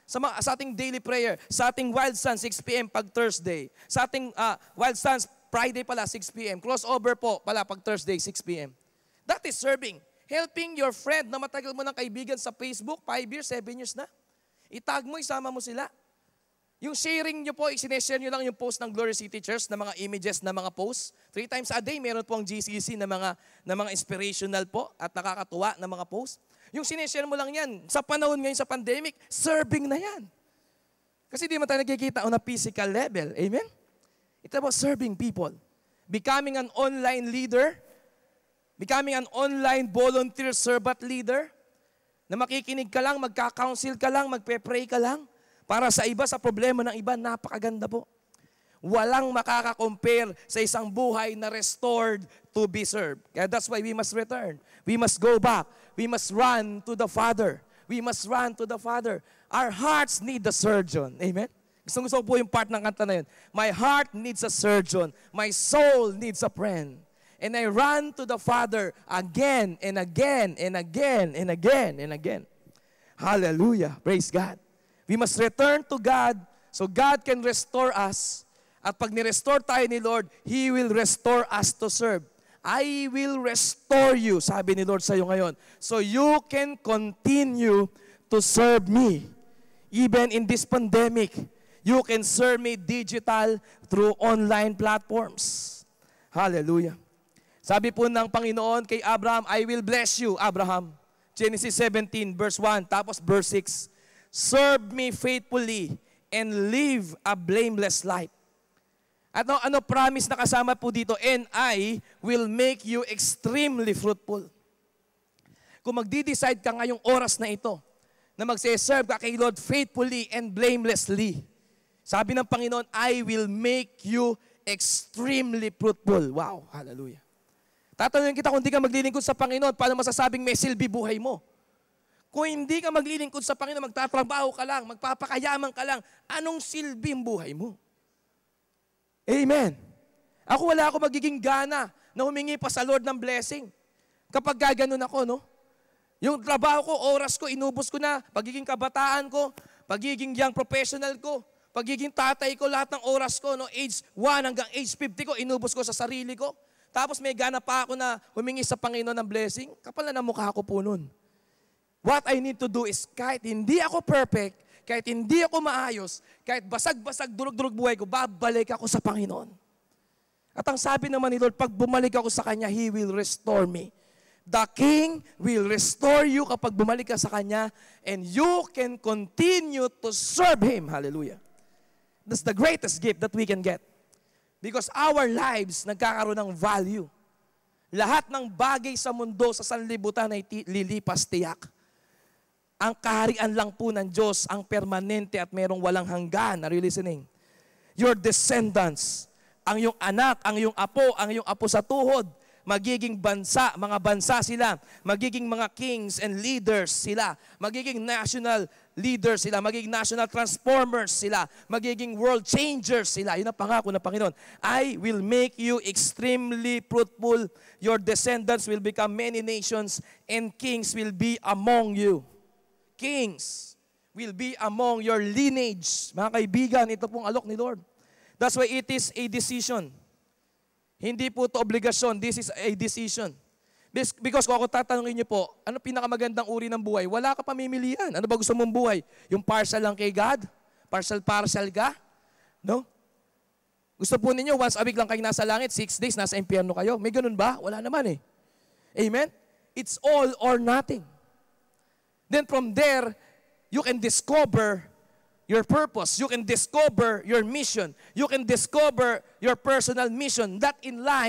[SPEAKER 1] sa ating daily prayer, sa ating Wild Sun, 6 p.m. pag Thursday. Sa ating Wild Suns, Friday pala, 6 p.m. Crossover po pala pag Thursday, 6 p.m. That is serving. Helping your friend na matagal mo ng kaibigan sa Facebook, 5 years, 7 years na. Itag mo, isama mo sila. Yung sharing nyo po, isineshare nyo lang yung post ng Glory City Church na mga images na mga posts. 3 times a day, meron po ang GCC na mga inspirational po at nakakatuwa na mga posts. Yung sineshare mo lang yan, sa panahon ngayon sa pandemic, serving na yan. Kasi di mo tayo nagkikita on a physical level. Amen? It's about serving people. Becoming an online leader, becoming an online volunteer servant leader, na makikinig ka lang, magka-counsel ka lang, magpe-pray ka lang, para sa iba, sa problema ng iba, napakaganda po. Walang makaka-compare sa isang buhay na restored to be served. Kaya that's why we must return. We must go back. We must run to the Father. We must run to the Father. Our hearts need the surgeon. Amen? Gusto po yung part ng kanta na yun. My heart needs a surgeon. My soul needs a friend. And I run to the Father again and again and again and again and again. Hallelujah. Praise God. We must return to God so God can restore us. At pag ni-restore tayo ni Lord, He will restore us to serve. I will restore you, sabi ni Lord sa iyo ngayon, so you can continue to serve me. Even in this pandemic, you can serve me digital through online platforms. Hallelujah. Sabi po ng Panginoon kay Abraham, I will bless you, Abraham. Genesis 17, verse 1, tapos verse 6. Serve me faithfully and live a blameless life. At ano promise na kasama po dito? And I will make you extremely fruitful. Kung magdi-decide ka ngayong oras na ito, na magse-serve ka kay Lord faithfully and blamelessly, sabi ng Panginoon, I will make you extremely fruitful. Wow, hallelujah. Tatanungin kita kung hindi ka maglilingkod sa Panginoon, paano masasabing may silbi buhay mo? Kung hindi ka maglilingkod sa Panginoon, magtatrabaho ka lang, magpapakayaman ka lang, anong silbi ang buhay mo? Amen. Ako wala ako magiging gana na humingi pa sa Lord ng blessing. Kapag gaganon ako, no? Yung trabaho ko, oras ko, inubos ko na, pagiging kabataan ko, pagiging young professional ko, pagiging tatay ko, lahat ng oras ko, no? Age 1 hanggang age 50 ko, inubos ko sa sarili ko. Tapos may gana pa ako na humingi sa Panginoon ng blessing, kapal na mukha ko po nun. What I need to do is, kahit hindi ako perfect, kahit hindi ako maayos, kahit basag-basag, durug-durug buhay ko, babalik ako sa Panginoon. At ang sabi naman ni Lord, pag bumalik ako sa Kanya, He will restore me. The King will restore you kapag bumalik ka sa Kanya, and you can continue to serve Him. Hallelujah. That's the greatest gift that we can get. Because our lives nagkakaroon ng value. Lahat ng bagay sa mundo, sa sanlibutan ay lilipas tiyak. Ang kaharian lang po ng Diyos ang permanente at merong walang hanggan. Are you listening? Your descendants, ang iyong anak, ang iyong apo sa tuhod, magiging bansa, mga bansa sila, magiging mga kings and leaders sila, magiging national leaders sila, magiging national transformers sila, magiging world changers sila. Yun ang pangako ng Panginoon. I will make you extremely fruitful. Your descendants will become many nations and kings will be among you. Kings will be among your lineage. Mga kaibigan, ito pong alok ni Lord. That's why it is a decision. Hindi po ito obligasyon. This is a decision. Because kung ako tatanungin niyo po, ano pinakamagandang uri ng buhay? Wala ka pamimilian. Ano ba gusto mong buhay? Yung partial lang kay God? Partial ka? No? Gusto po ninyo, once a week lang kayo nasa langit, 6 days, nasa impyerno kayo. May ganun ba? Wala naman eh. Amen? It's all or nothing. Then from there, you can discover your purpose. You can discover your mission. You can discover your personal mission. That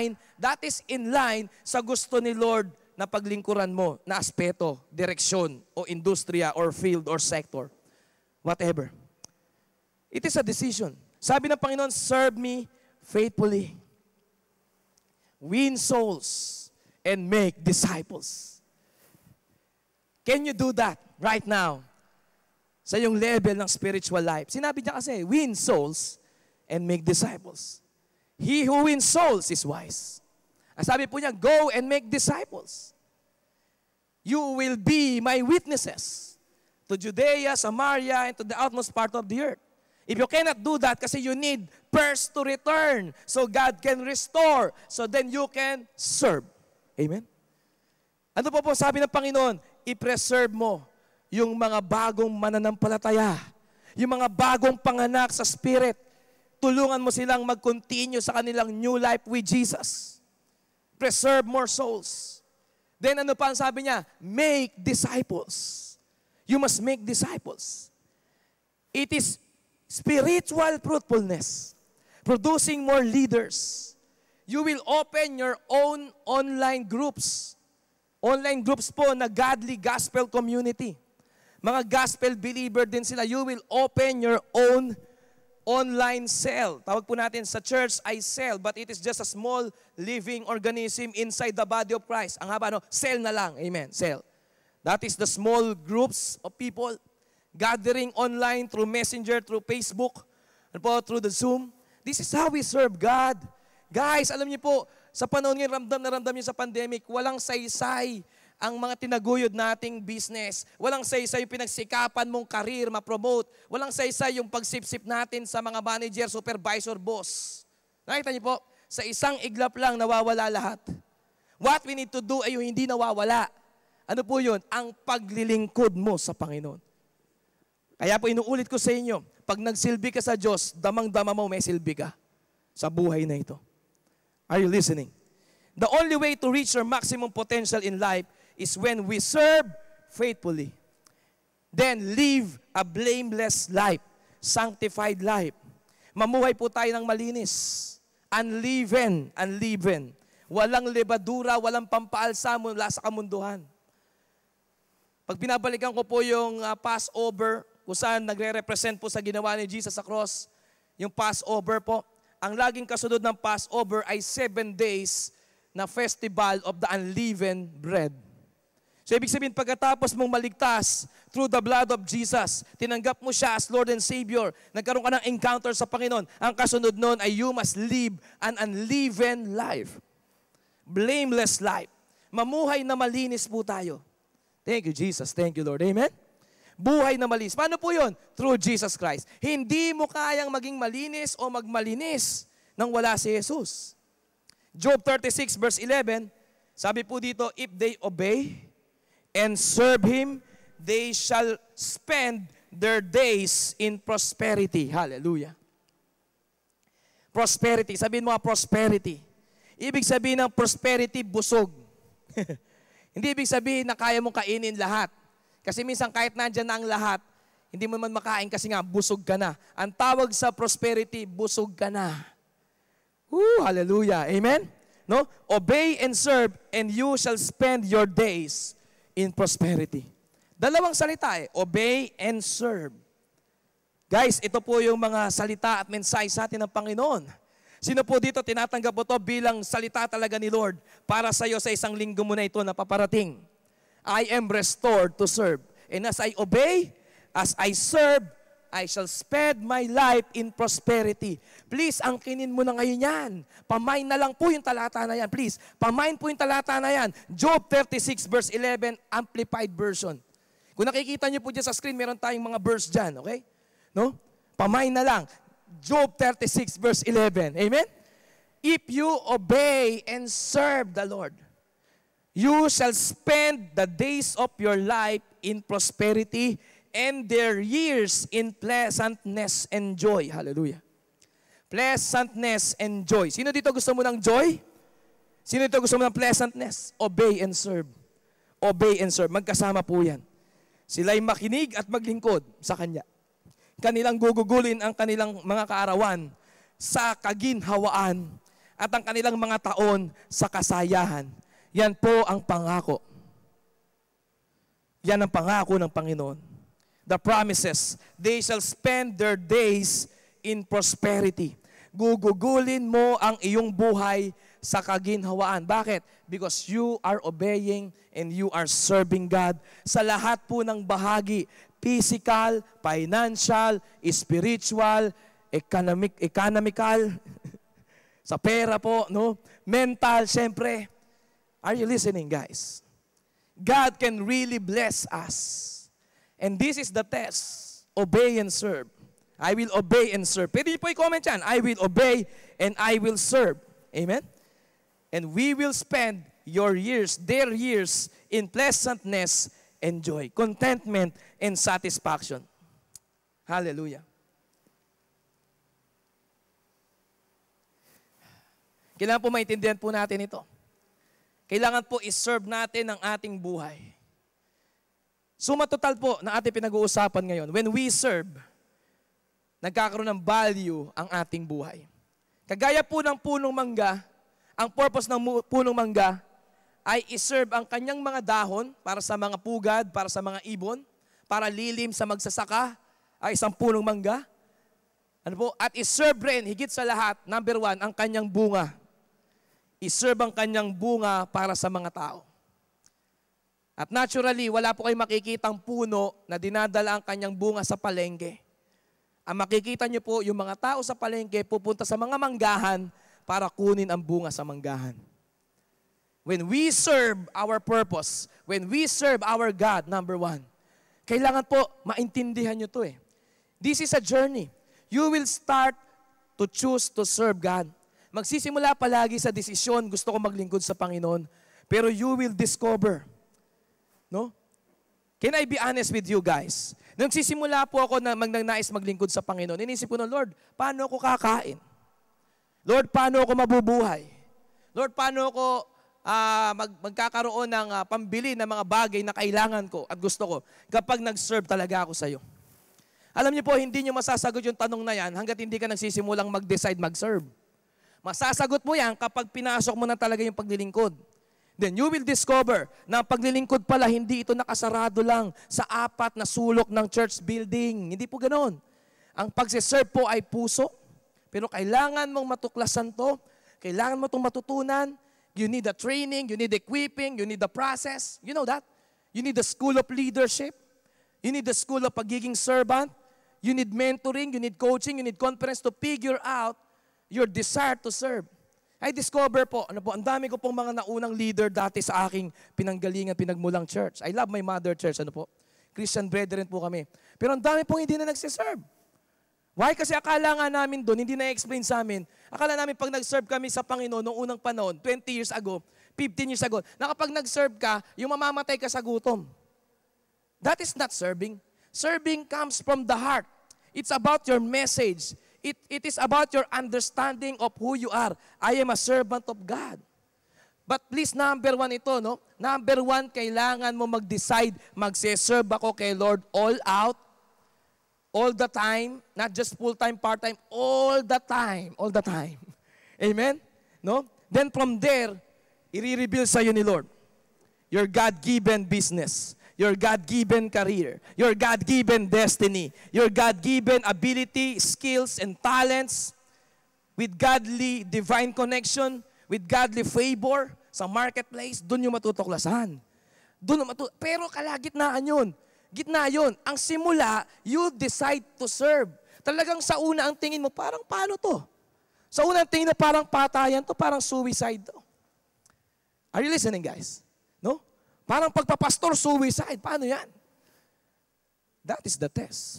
[SPEAKER 1] is in line sa gusto ni Lord na paglingkuran mo na aspeto, direksyon, o industriya, or field, or sector. Whatever. It is a decision. Sabi ng Panginoon, serve me faithfully. Win souls and make disciples. Can you do that right now? Sa yung level ng spiritual life. Sinabi niya kasi, win souls and make disciples. He who wins souls is wise. Ang sabi po niya, go and make disciples. You will be my witnesses to Judea, Samaria, and to the outmost part of the earth. If you cannot do that, kasi you need first to return so God can restore, so then you can serve. Amen? Ano po sabi ng Panginoon? I-preserve mo yung mga bagong mananampalataya, yung mga bagong panganak sa Spirit. Tulungan mo silang mag-continue sa kanilang new life with Jesus. Preserve more souls. Then ano pa ang sabi niya? Make disciples. You must make disciples. It is spiritual fruitfulness, producing more leaders. You will open your own online groups. Online groups po na godly gospel community. Mga gospel believer din sila. You will open your own online cell. Tawag po natin sa church ay cell, but it is just a small living organism inside the body of Christ. Ang haba, no? Cell na lang. Amen. Cell. That is the small groups of people gathering online through Messenger, through Facebook, through the Zoom. This is how we serve God. Guys, alam niyo po, sa panahon ngayon, ramdam niyo sa pandemic, walang saysay ang mga tinaguyod nating business. Walang saysay yung pinagsikapan mong career, ma-promote. Walang saysay yung pagsipsip natin sa mga manager, supervisor, boss. Nakita niyo po, sa isang iglap lang nawawala lahat. What we need to do ay yung hindi nawawala. Ano po yun? Ang paglilingkod mo sa Panginoon. Kaya po inuulit ko sa inyo, pag nagsilbi ka sa Diyos, damang-dama mo may silbi ka sa buhay na ito. Are you listening? The only way to reach your maximum potential in life is when we serve faithfully. Then live a blameless life, sanctified life. Mamuhay po tayo ng malinis. Unleavened. Walang lebadura, walang pampaalsa mula sa kamunduhan. Pag binabalikan ko po yung Passover, kung saan nagre-represent po sa ginawa ni Jesus sa cross, yung Passover po, ang laging kasunod ng Passover ay 7 days na festival of the unleavened bread. So ibig sabihin, pagkatapos mong maligtas through the blood of Jesus, tinanggap mo siya as Lord and Savior, nagkaroon ka ng encounter sa Panginoon, ang kasunod nun ay you must live an unleavened life. Blameless life. Mamuhay na malinis po tayo. Thank you, Jesus. Thank you, Lord. Amen? Buhay na malinis. Paano po yun? Through Jesus Christ. Hindi mo kayang maging malinis o magmalinis nang wala si Jesus. Job 36 verse 11, sabi po dito, if they obey and serve Him, they shall spend their days in prosperity. Hallelujah. Prosperity. Sabihin mo prosperity. Ibig sabihin ng prosperity, busog. Hindi ibig sabihin na kaya mong kainin lahat. Kasi minsan kahit nandyan na ang lahat, hindi mo man makain kasi nga busog ka na. Ang tawag sa prosperity, busog ka na. Hallelujah. Amen? No? Obey and serve, and you shall spend your days in prosperity. Dalawang salita obey and serve. Guys, ito po yung mga salita at mensahe sa atin ng Panginoon. Sino po dito tinatanggap po ito bilang salita talaga ni Lord para sa iyo sa isang linggo mo na ito na paparating? I am restored to serve. And as I obey, as I serve, I shall spend my life in prosperity. Please, angkinin mo na ngayon yan. Pamain na lang po yung talata na yan. Please, pamain po yung talata na yan. Job 36 verse 11, Amplified Version. Kung nakikita niyo po dyan sa screen, meron tayong mga verse dyan, okay? No? Pamain na lang. Job 36 verse 11. Amen? If you obey and serve the Lord, you shall spend the days of your life in prosperity and their years in pleasantness and joy. Hallelujah. Pleasantness and joy. Sino dito gusto mo ng joy? Sino dito gusto mo ng pleasantness? Obey and serve. Obey and serve. Magkasama po yan. Sila'y makinig at maglingkod sa Kanya. Kanilang gugugulin ang kanilang mga kaarawan sa kaginhawaan at ang kanilang mga taon sa kasayahan. Yan po ang pangako. Yan ang pangako ng Panginoon. The promises, they shall spend their days in prosperity. Gugugulin mo ang iyong buhay sa kaginhawaan. Bakit? Because you are obeying and you are serving God sa lahat po ng bahagi. Physical, financial, spiritual, economical, sa pera po, no? Mental, syempre. Are you listening, guys? God can really bless us. And this is the test. Obey and serve. I will obey and serve. Pwede po i-comment yan. I will obey and I will serve. Amen? And we will spend your years, their years, in pleasantness and joy, contentment and satisfaction. Hallelujah. Kailangan po maintindihan po natin ito. Kailangan po i-serve natin ang ating buhay. Suma total po na ating pinag-uusapan ngayon. When we serve, nagkakaroon ng value ang ating buhay. Kagaya po ng punong mangga, ang purpose ng punong mangga ay i-serve ang kanyang mga dahon para sa mga pugad, para sa mga ibon, para lilim sa magsasaka, ay isang punong mangga. Ano po? At i-serve rin, higit sa lahat, number 1, ang kanyang bunga. I-serve ang kanyang bunga para sa mga tao. At naturally, wala po kayong makikitang puno na dinadala ang kanyang bunga sa palengke. Ang makikita niyo po, yung mga tao sa palengke pupunta sa mga manggahan para kunin ang bunga sa manggahan. When we serve our purpose, when we serve our God, number 1, kailangan po maintindihan niyo to eh. This is a journey. You will start to choose to serve God. Magsisimula palagi sa desisyon, gusto ko maglingkod sa Panginoon, pero you will discover. No? Can I be honest with you guys? Nung sisimula po ako na magnanais maglingkod sa Panginoon, inisip ko na, Lord, paano ako kakain? Lord, paano ako mabubuhay? Lord, paano ako magkakaroon ng pambili ng mga bagay na kailangan ko at gusto ko kapag nag-serve talaga ako sa iyo? Alam niyo po, hindi niyo masasagot yung tanong na yan hanggat hindi ka nagsisimulang mag-decide mag-serve. Masasagot mo yan kapag pinasok mo na talaga yung paglilingkod. Then you will discover na ang paglilingkod pala hindi ito nakasarado lang sa 4 na sulok ng church building. Hindi po ganoon. Ang pagsiserve po ay puso, pero kailangan mong matuklasan to, kailangan mo itong matutunan. You need the training, you need the equipping, you need the process. You know that? You need the school of leadership. You need the school of pagiging servant. You need mentoring, you need coaching, you need conference to figure out your desire to serve. I discover po, ang dami ko pong mga naunang leader dati sa aking pinanggalingan, pinagmulang church. I love my mother church, Christian brethren po kami. Pero ang dami pong hindi na nagsiserve. Why? Kasi akala nga namin doon, hindi na-explain sa amin. Akala namin pag nag-serve kami sa Panginoon noong unang panahon, 20 years ago, 15 years ago, na kapag nag-serve ka, yung mamamatay ka sa gutom. That is not serving. Serving comes from the heart. It's about your message. It is about your understanding of who you are. I am a servant of God. But please, number 1 ito, no? Number 1, kailangan mo mag-decide, magse-serve ako kay Lord all out, all the time, not just full-time, part-time, all the time, all the time. Amen? No? Then from there, i-reveal sa'yo ni Lord your God-given business, your God-given career, your God-given destiny, your God-given ability, skills, and talents with godly divine connection, with godly favor sa marketplace, doon yung matutuklasan. Pero kalagitnaan yun. Gitna yun. Ang simula, you decide to serve. Talagang sa una ang tingin mo, parang paano to? Sa una ang tingin mo, parang patayan to, parang suicide to. Are you listening, guys? No? Parang pagpapastor, suicide. Paano yan? That is the test.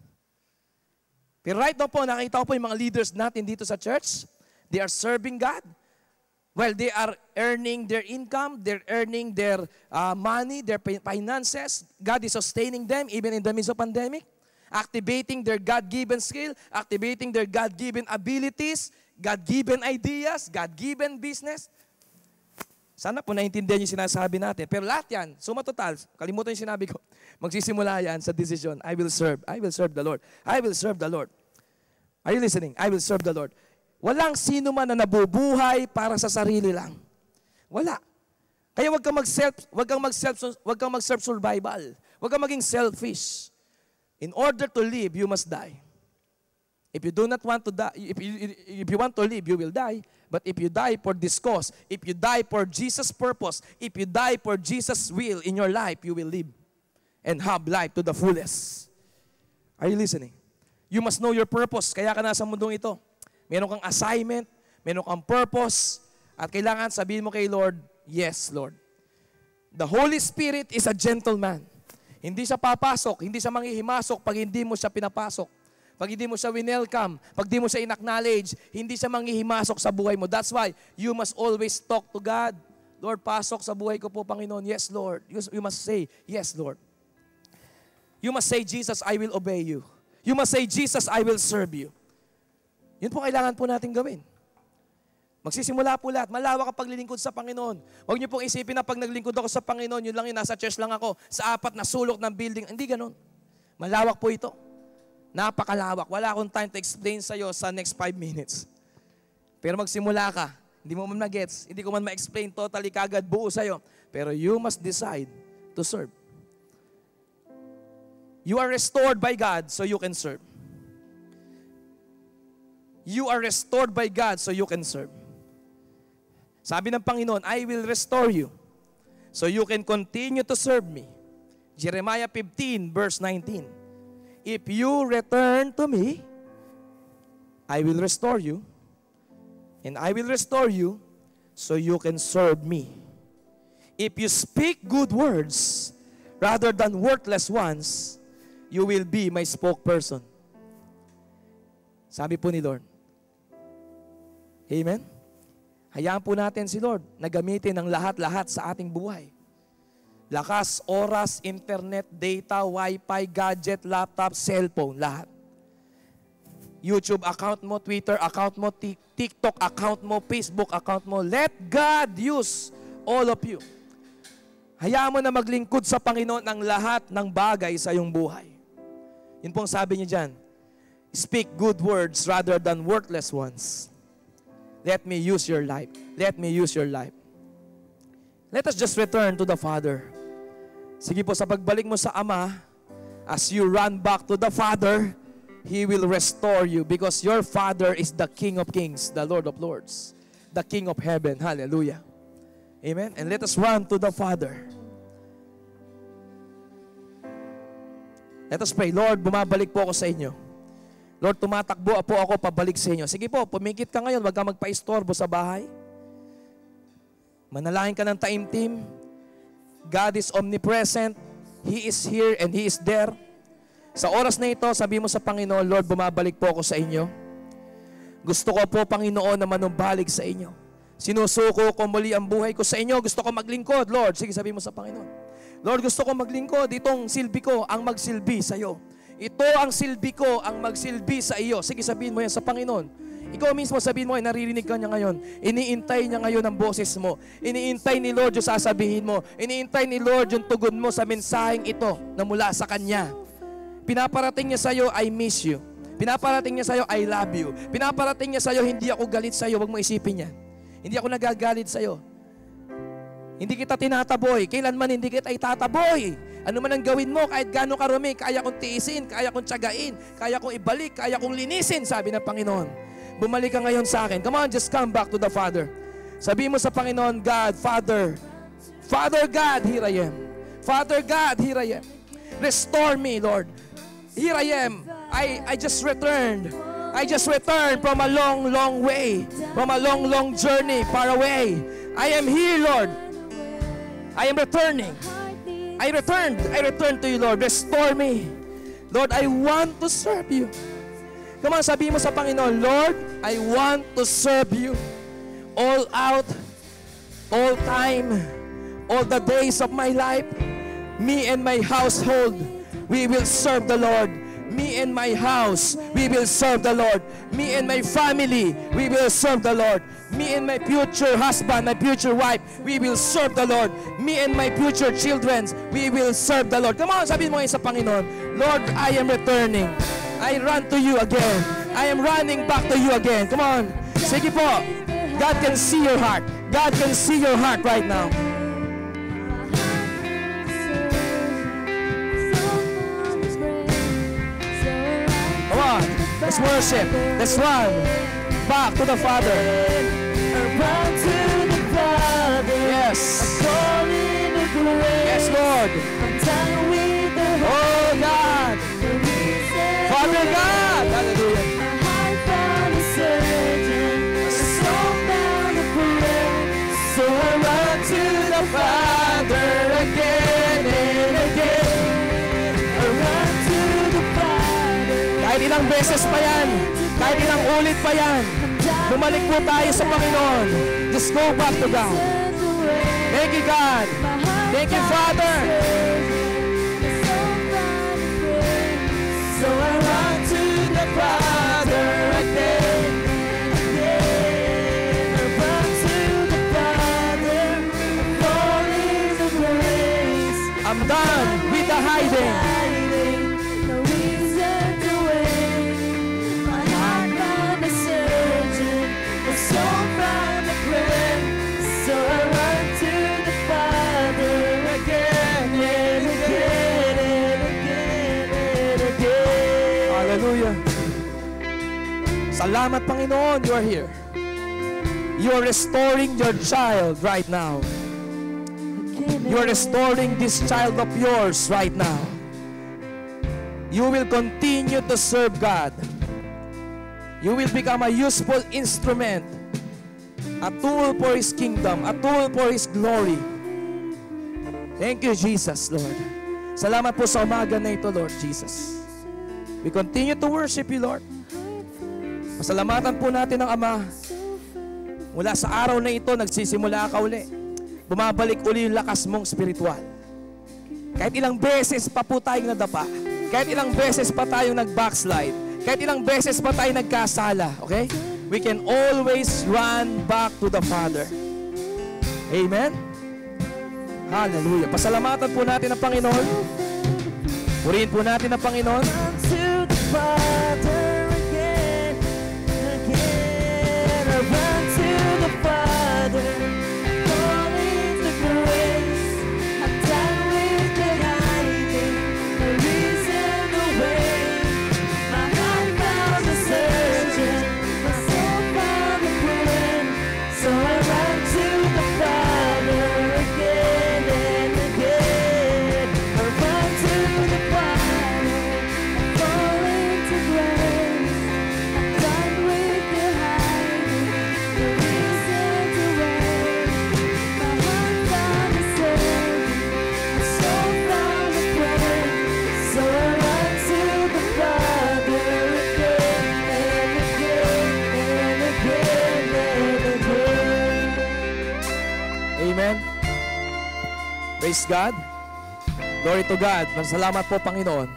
[SPEAKER 1] Pero right now po, nakita ko po yung mga leaders natin dito sa church. They are serving God. While they are earning their income, they're earning their money, their finances. God is sustaining them even in the midst of pandemic. Activating their God-given skill, activating their God-given abilities, God-given ideas, God-given business. Sana po naintindihan yung sinasabi natin. Pero lahat yan, suma total, kalimutan yung sinabi ko, magsisimula yan sa decision, I will serve the Lord. I will serve the Lord. Are you listening? I will serve the Lord. Walang sino man na nabubuhay para sa sarili lang. Wala. Kaya wag kang mag-self survival. Wag kang maging selfish. In order to live, you must die. If you do not want to die, if you want to live, you will die. But if you die for this cause, if you die for Jesus' purpose, if you die for Jesus' will in your life, you will live and have life to the fullest. Are you listening? You must know your purpose. Kaya ka nasa mundong ito. Meron kang assignment, meron kang purpose, at kailangan sabihin mo kay Lord, yes, Lord. The Holy Spirit is a gentleman. Hindi siya papasok, hindi siya manghihimasok pag hindi mo siya pinapasok. Pag hindi mo siya winelcome, pag hindi mo siya in-acknowledge, hindi siya manghihimasok sa buhay mo. That's why you must always talk to God. Lord, pasok sa buhay ko po, Panginoon. Yes, Lord. You must say, yes, Lord. You must say, Jesus, I will obey you. You must say, Jesus, I will serve you. Yun po kailangan po natin gawin. Magsisimula po lahat. Malawak ang paglilingkod sa Panginoon. Huwag niyo pong isipin na pag naglingkod ako sa Panginoon, yun lang yun, nasa church lang ako, sa 4 na sulok ng building. Hindi ganun. Malawak po ito. Napakalawak. Wala akong time to explain sa'yo sa next 5 minutes. Pero magsimula ka. Hindi mo man mag-gets. Hindi ko man ma-explain totally kagad buo sa'yo. Pero you must decide to serve. You are restored by God so you can serve. You are restored by God so you can serve. Sabi ng Panginoon, I will restore you so you can continue to serve me. Jeremiah 15 verse 19. If you return to me, I will restore you, and I will restore you so you can serve me. If you speak good words rather than worthless ones, you will be my spokesperson. Sabi po ni Lord. Amen? Hayaan po natin si Lord na gamitin ang lahat-lahat sa ating buhay. Lakas, oras, internet, data, wifi, gadget, laptop, cellphone, lahat. YouTube account mo, Twitter account mo, TikTok account mo, Facebook account mo. Let God use all of you. Hayaan mo na maglingkod sa Panginoon ang lahat ng bagay sa iyong buhay. Yun pong sabi niya dyan. Speak good words rather than worthless ones. Let me use your life. Let me use your life. Let us just return to the Father. Sige po, sa pagbalik mo sa Ama, as you run back to the Father, He will restore you because your Father is the King of Kings, the Lord of Lords, the King of Heaven. Hallelujah. Amen. And let us run to the Father. Let us pray. Lord, bumabalik po ako sa inyo. Lord, tumatakbo po ako pabalik sa inyo. Sige po, pumikit ka ngayon, wag ka magpa-istorbo sa bahay. Manalangin ka ng taimtim. God is omnipresent. He is here and He is there. Sa oras na ito, sabi mo sa Panginoon, Lord, bumabalik po ako sa inyo. Gusto ko po, Panginoon, na manumbalik sa inyo. Sinusuko ko muli ang buhay ko sa inyo. Gusto ko maglingkod, Lord. Sige, sabi mo sa Panginoon. Lord, gusto ko maglingkod. Itong silbi ko ang magsilbi sa iyo. Ito ang silbi ko, ang magsilbi sa iyo. Sige, sabihin mo yan sa Panginoon. Ikaw mismo sabihin mo, naririnig ka niya ngayon. Iniintay niya ngayon ang boses mo. Iniintay ni Lord yung sasabihin mo. Iniintay ni Lord yung tugon mo sa mensaheng ito na mula sa Kanya. Pinaparating niya sa iyo, I miss you. Pinaparating niya sa iyo, I love you. Pinaparating niya sa iyo, hindi ako galit sa iyo. Huwag mo isipin yan. Hindi ako nagagalit sa iyo. Hindi kita tinataboy. Kailanman hindi kita itataboy. Ano man ang gawin mo, kahit gaano karumi, kaya kong tiisin, kaya kong tiyagain, kaya kong ibalik, kaya kong linisin, sabi ng Panginoon. Bumalik ka ngayon sa akin. Come on, just come back to the Father. Sabihin mo sa Panginoon, God, Father, Father God, here I am. Father God, here I am. Restore me, Lord. Here I am. I just returned. I just returned from a long, long way. From a long, long journey far away. I am here, Lord. I am returning. I returned to you, Lord. Restore me. Lord, I want to serve you. Come on, sabihin mo sa Panginoon, Lord, I want to serve you. All out, all time, all the days of my life, me and my household, we will serve the Lord. Me and my house, we will serve the Lord. Me and my family, we will serve the Lord. Me and my future husband, my future wife, we will serve the Lord. Me and my future children, we will serve the Lord. Come on, sabihin mo ngayon sa Panginoon, Lord, I am returning. I run to you again. I am running back to you again. Come on. Sige po. God can see your heart. God can see your heart right now. Come on. Let's worship. Let's run back to the Father.
[SPEAKER 2] Run to the Father.
[SPEAKER 1] Yes. Yes, Lord. Oh, God. Father God. Hallelujah.
[SPEAKER 2] So I run to the Father again and again.
[SPEAKER 1] ilang beses pa yan, kahit ilang ulit pa yan, bumalik po tayo sa Panginoon. Just go back to God. Thank you, God. Thank you, Father. So I run to the Father again. I run to the Father, falling to grace. I'm done with the hiding.
[SPEAKER 2] No reason to wait. My heart found a surgeon, a soul found a friend. So I run to the Father again and again and again and again.
[SPEAKER 1] Hallelujah. Salamat, Panginoon, you are here. You are restoring your child right now. You are restoring this child of yours right now. You will continue to serve God. You will become a useful instrument, a tool for His kingdom, a tool for His glory. Thank you, Jesus, Lord. Salamat po sa umaga na ito, Lord Jesus. We continue to worship you, Lord. Pasalamatan po natin ang Ama. Mula sa araw na ito, nagsisimula ka uli. Bumabalik uli yung lakas mong spiritual. Kahit ilang beses pa po tayong nadapa, kahit ilang beses pa tayong nag-backslide, kahit ilang beses pa tayong nagkasala, okay? We can always run back to the Father. Amen? Hallelujah. Pasalamatan po natin ang Panginoon. Purihin po natin ang Panginoon.
[SPEAKER 2] To the Father again and again. I run to the Father, falling to grace. I'm done with the hiding, no reason to wait. My heart found a surgeon, my soul found a friend. So I run to the Father again and again. I run to the Father, falling to grace. I'm done with the hiding, no reason to wait. My heart found a surgeon, my soul found a friend. So I run to the Father again and again and again and again.
[SPEAKER 1] Amen. Praise God. Glory to God. Salamat po, Panginoon.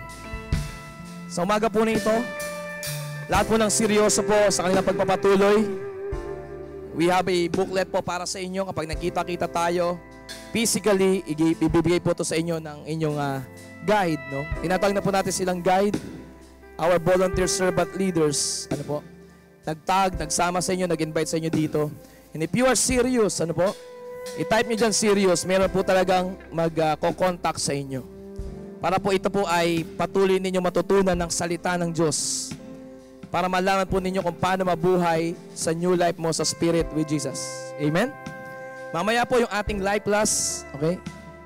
[SPEAKER 1] Sa umaga po na ito, lahat po ng seryoso po sa kanilang pagpapatuloy. We have a booklet po para sa inyo. Kapag nakita-kita tayo, physically, ibibigay po to sa inyo ng inyong guide. No? Tinatawag na po natin silang guide. Our volunteer servant leaders, ano po, nagtag, nagsama sa inyo, nag-invite sa inyo dito. And if you are serious, ano po, i-type nyo dyan serious, meron po talagang mag-contact sa inyo. Para po ito po ay patuloy ninyo matutunan ng salita ng Diyos. Para malaman po ninyo kung paano mabuhay sa new life mo sa Spirit with Jesus. Amen? Mamaya po yung ating life class, okay?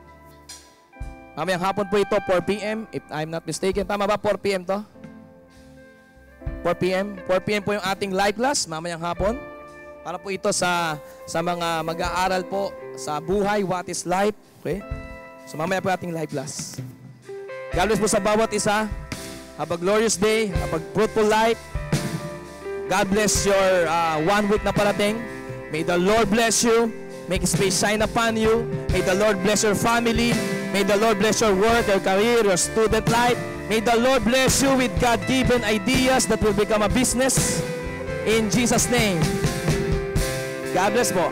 [SPEAKER 1] Mamayang hapon po ito, 4 p.m. If I'm not mistaken. Tama ba? 4 p.m. to? 4 p.m. 4 p.m. po yung ating life class, mamayang hapon. Para po ito sa mga mag-aaral po sa buhay, what is life. Okay? So mamaya po ating life class. God bless po sa bawat isa. Have a glorious day. Have a fruitful life. God bless your 1 week na parating. May the Lord bless you. Make His face shine upon you. May the Lord bless your family. May the Lord bless your work, your career, your student life. May the Lord bless you with God-given ideas that will become a business. In Jesus' name. God bless po.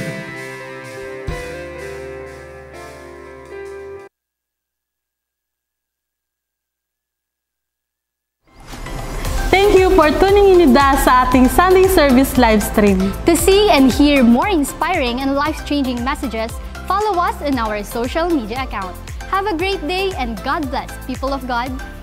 [SPEAKER 3] Thank you for tuning in with us sa ating Sunday service live stream.
[SPEAKER 4] To see and hear more inspiring and life-changing messages, follow us in our social media account. Have a great day and God bless, people of God.